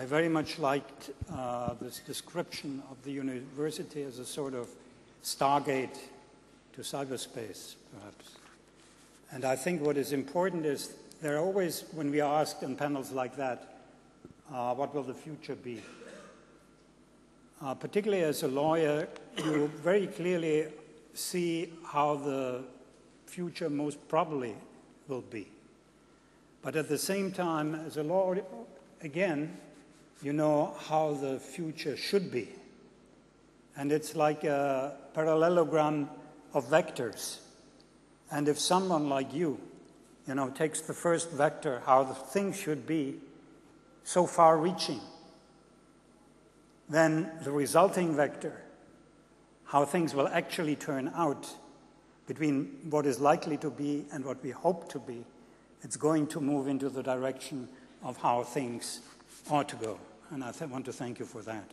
I very much liked uh, this description of the university as a sort of stargate to cyberspace, perhaps. And I think what is important is there are always, when we are asked in panels like that, uh, what will the future be? Uh, particularly as a lawyer, you very clearly see how the future most probably will be. But at the same time, as a lawyer, again, you know how the future should be. And it's like a parallelogram of vectors. And if someone like you, you know, takes the first vector, how the thing should be, so far-reaching, then the resulting vector, how things will actually turn out between what is likely to be and what we hope to be, it's going to move into the direction of how things ought to go. And I th- want to thank you for that.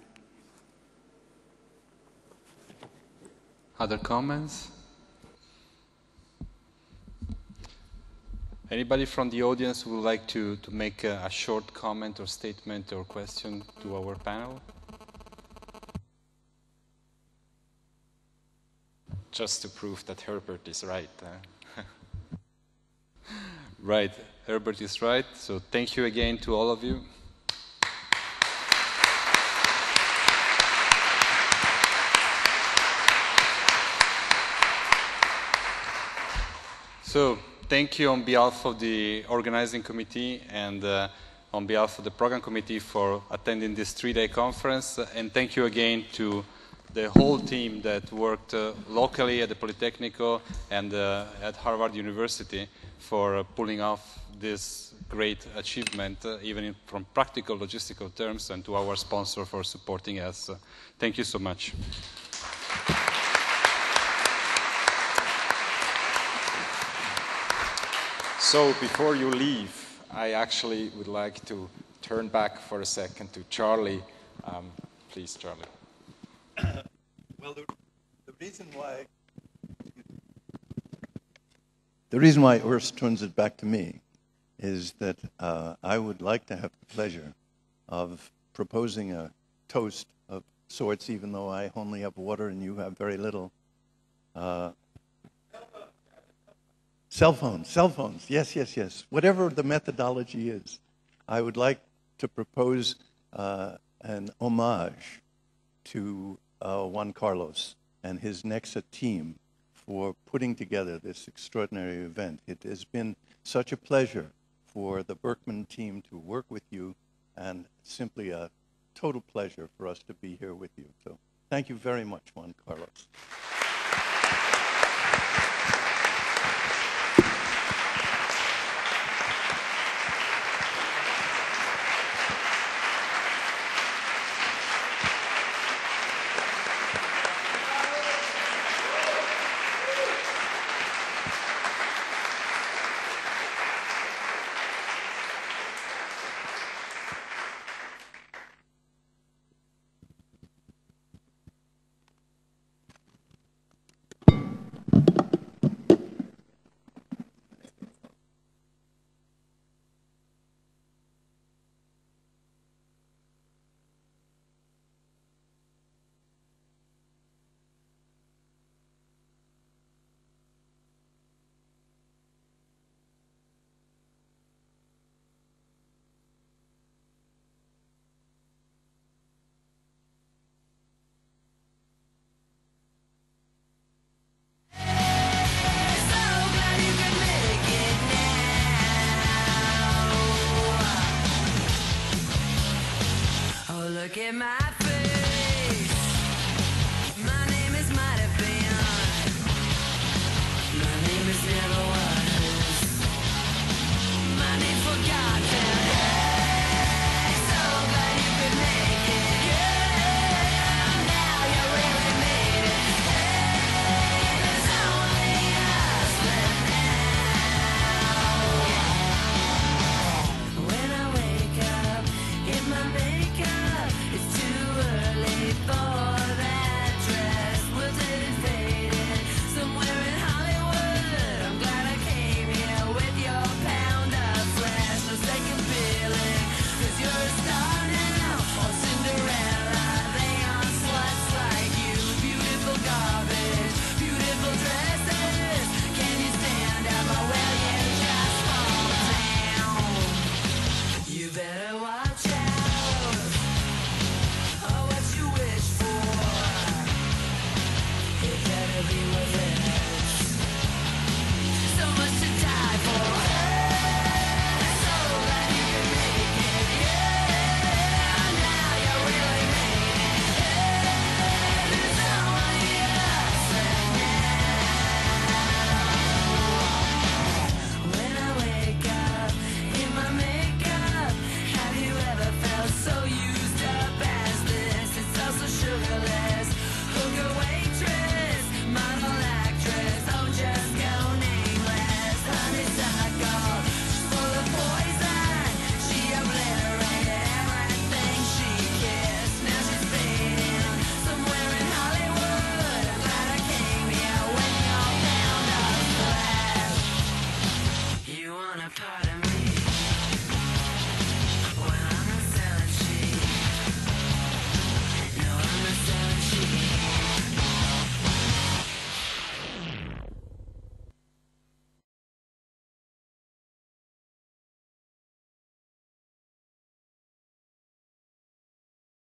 Other comments? Anybody from the audience who would like to, to make a, a short comment or statement or question to our panel? Just to prove that Herbert is right. Uh. Right, Herbert is right. So thank you again to all of you. So thank you on behalf of the organizing committee and uh, on behalf of the program committee for attending this three-day conference. And thank you again to the whole team that worked uh, locally at the Politecnico and uh, at Harvard University for uh, pulling off this great achievement, uh, even in, from practical logistical terms, and to our sponsor for supporting us. Uh, thank you so much. So before you leave, I actually would like to turn back for a second to Charlie. Um, please, Charlie. Well, the, the reason why the reason why Urs turns it back to me is that uh, I would like to have the pleasure of proposing a toast of sorts, even though I only have water and you have very little. Uh, Cell phones, cell phones, yes, yes, yes. Whatever the methodology is, I would like to propose uh, an homage to uh, Juan Carlos and his Nexa team for putting together this extraordinary event. It has been such a pleasure for the Berkman team to work with you, and simply a total pleasure for us to be here with you. So thank you very much, Juan Carlos. Look at my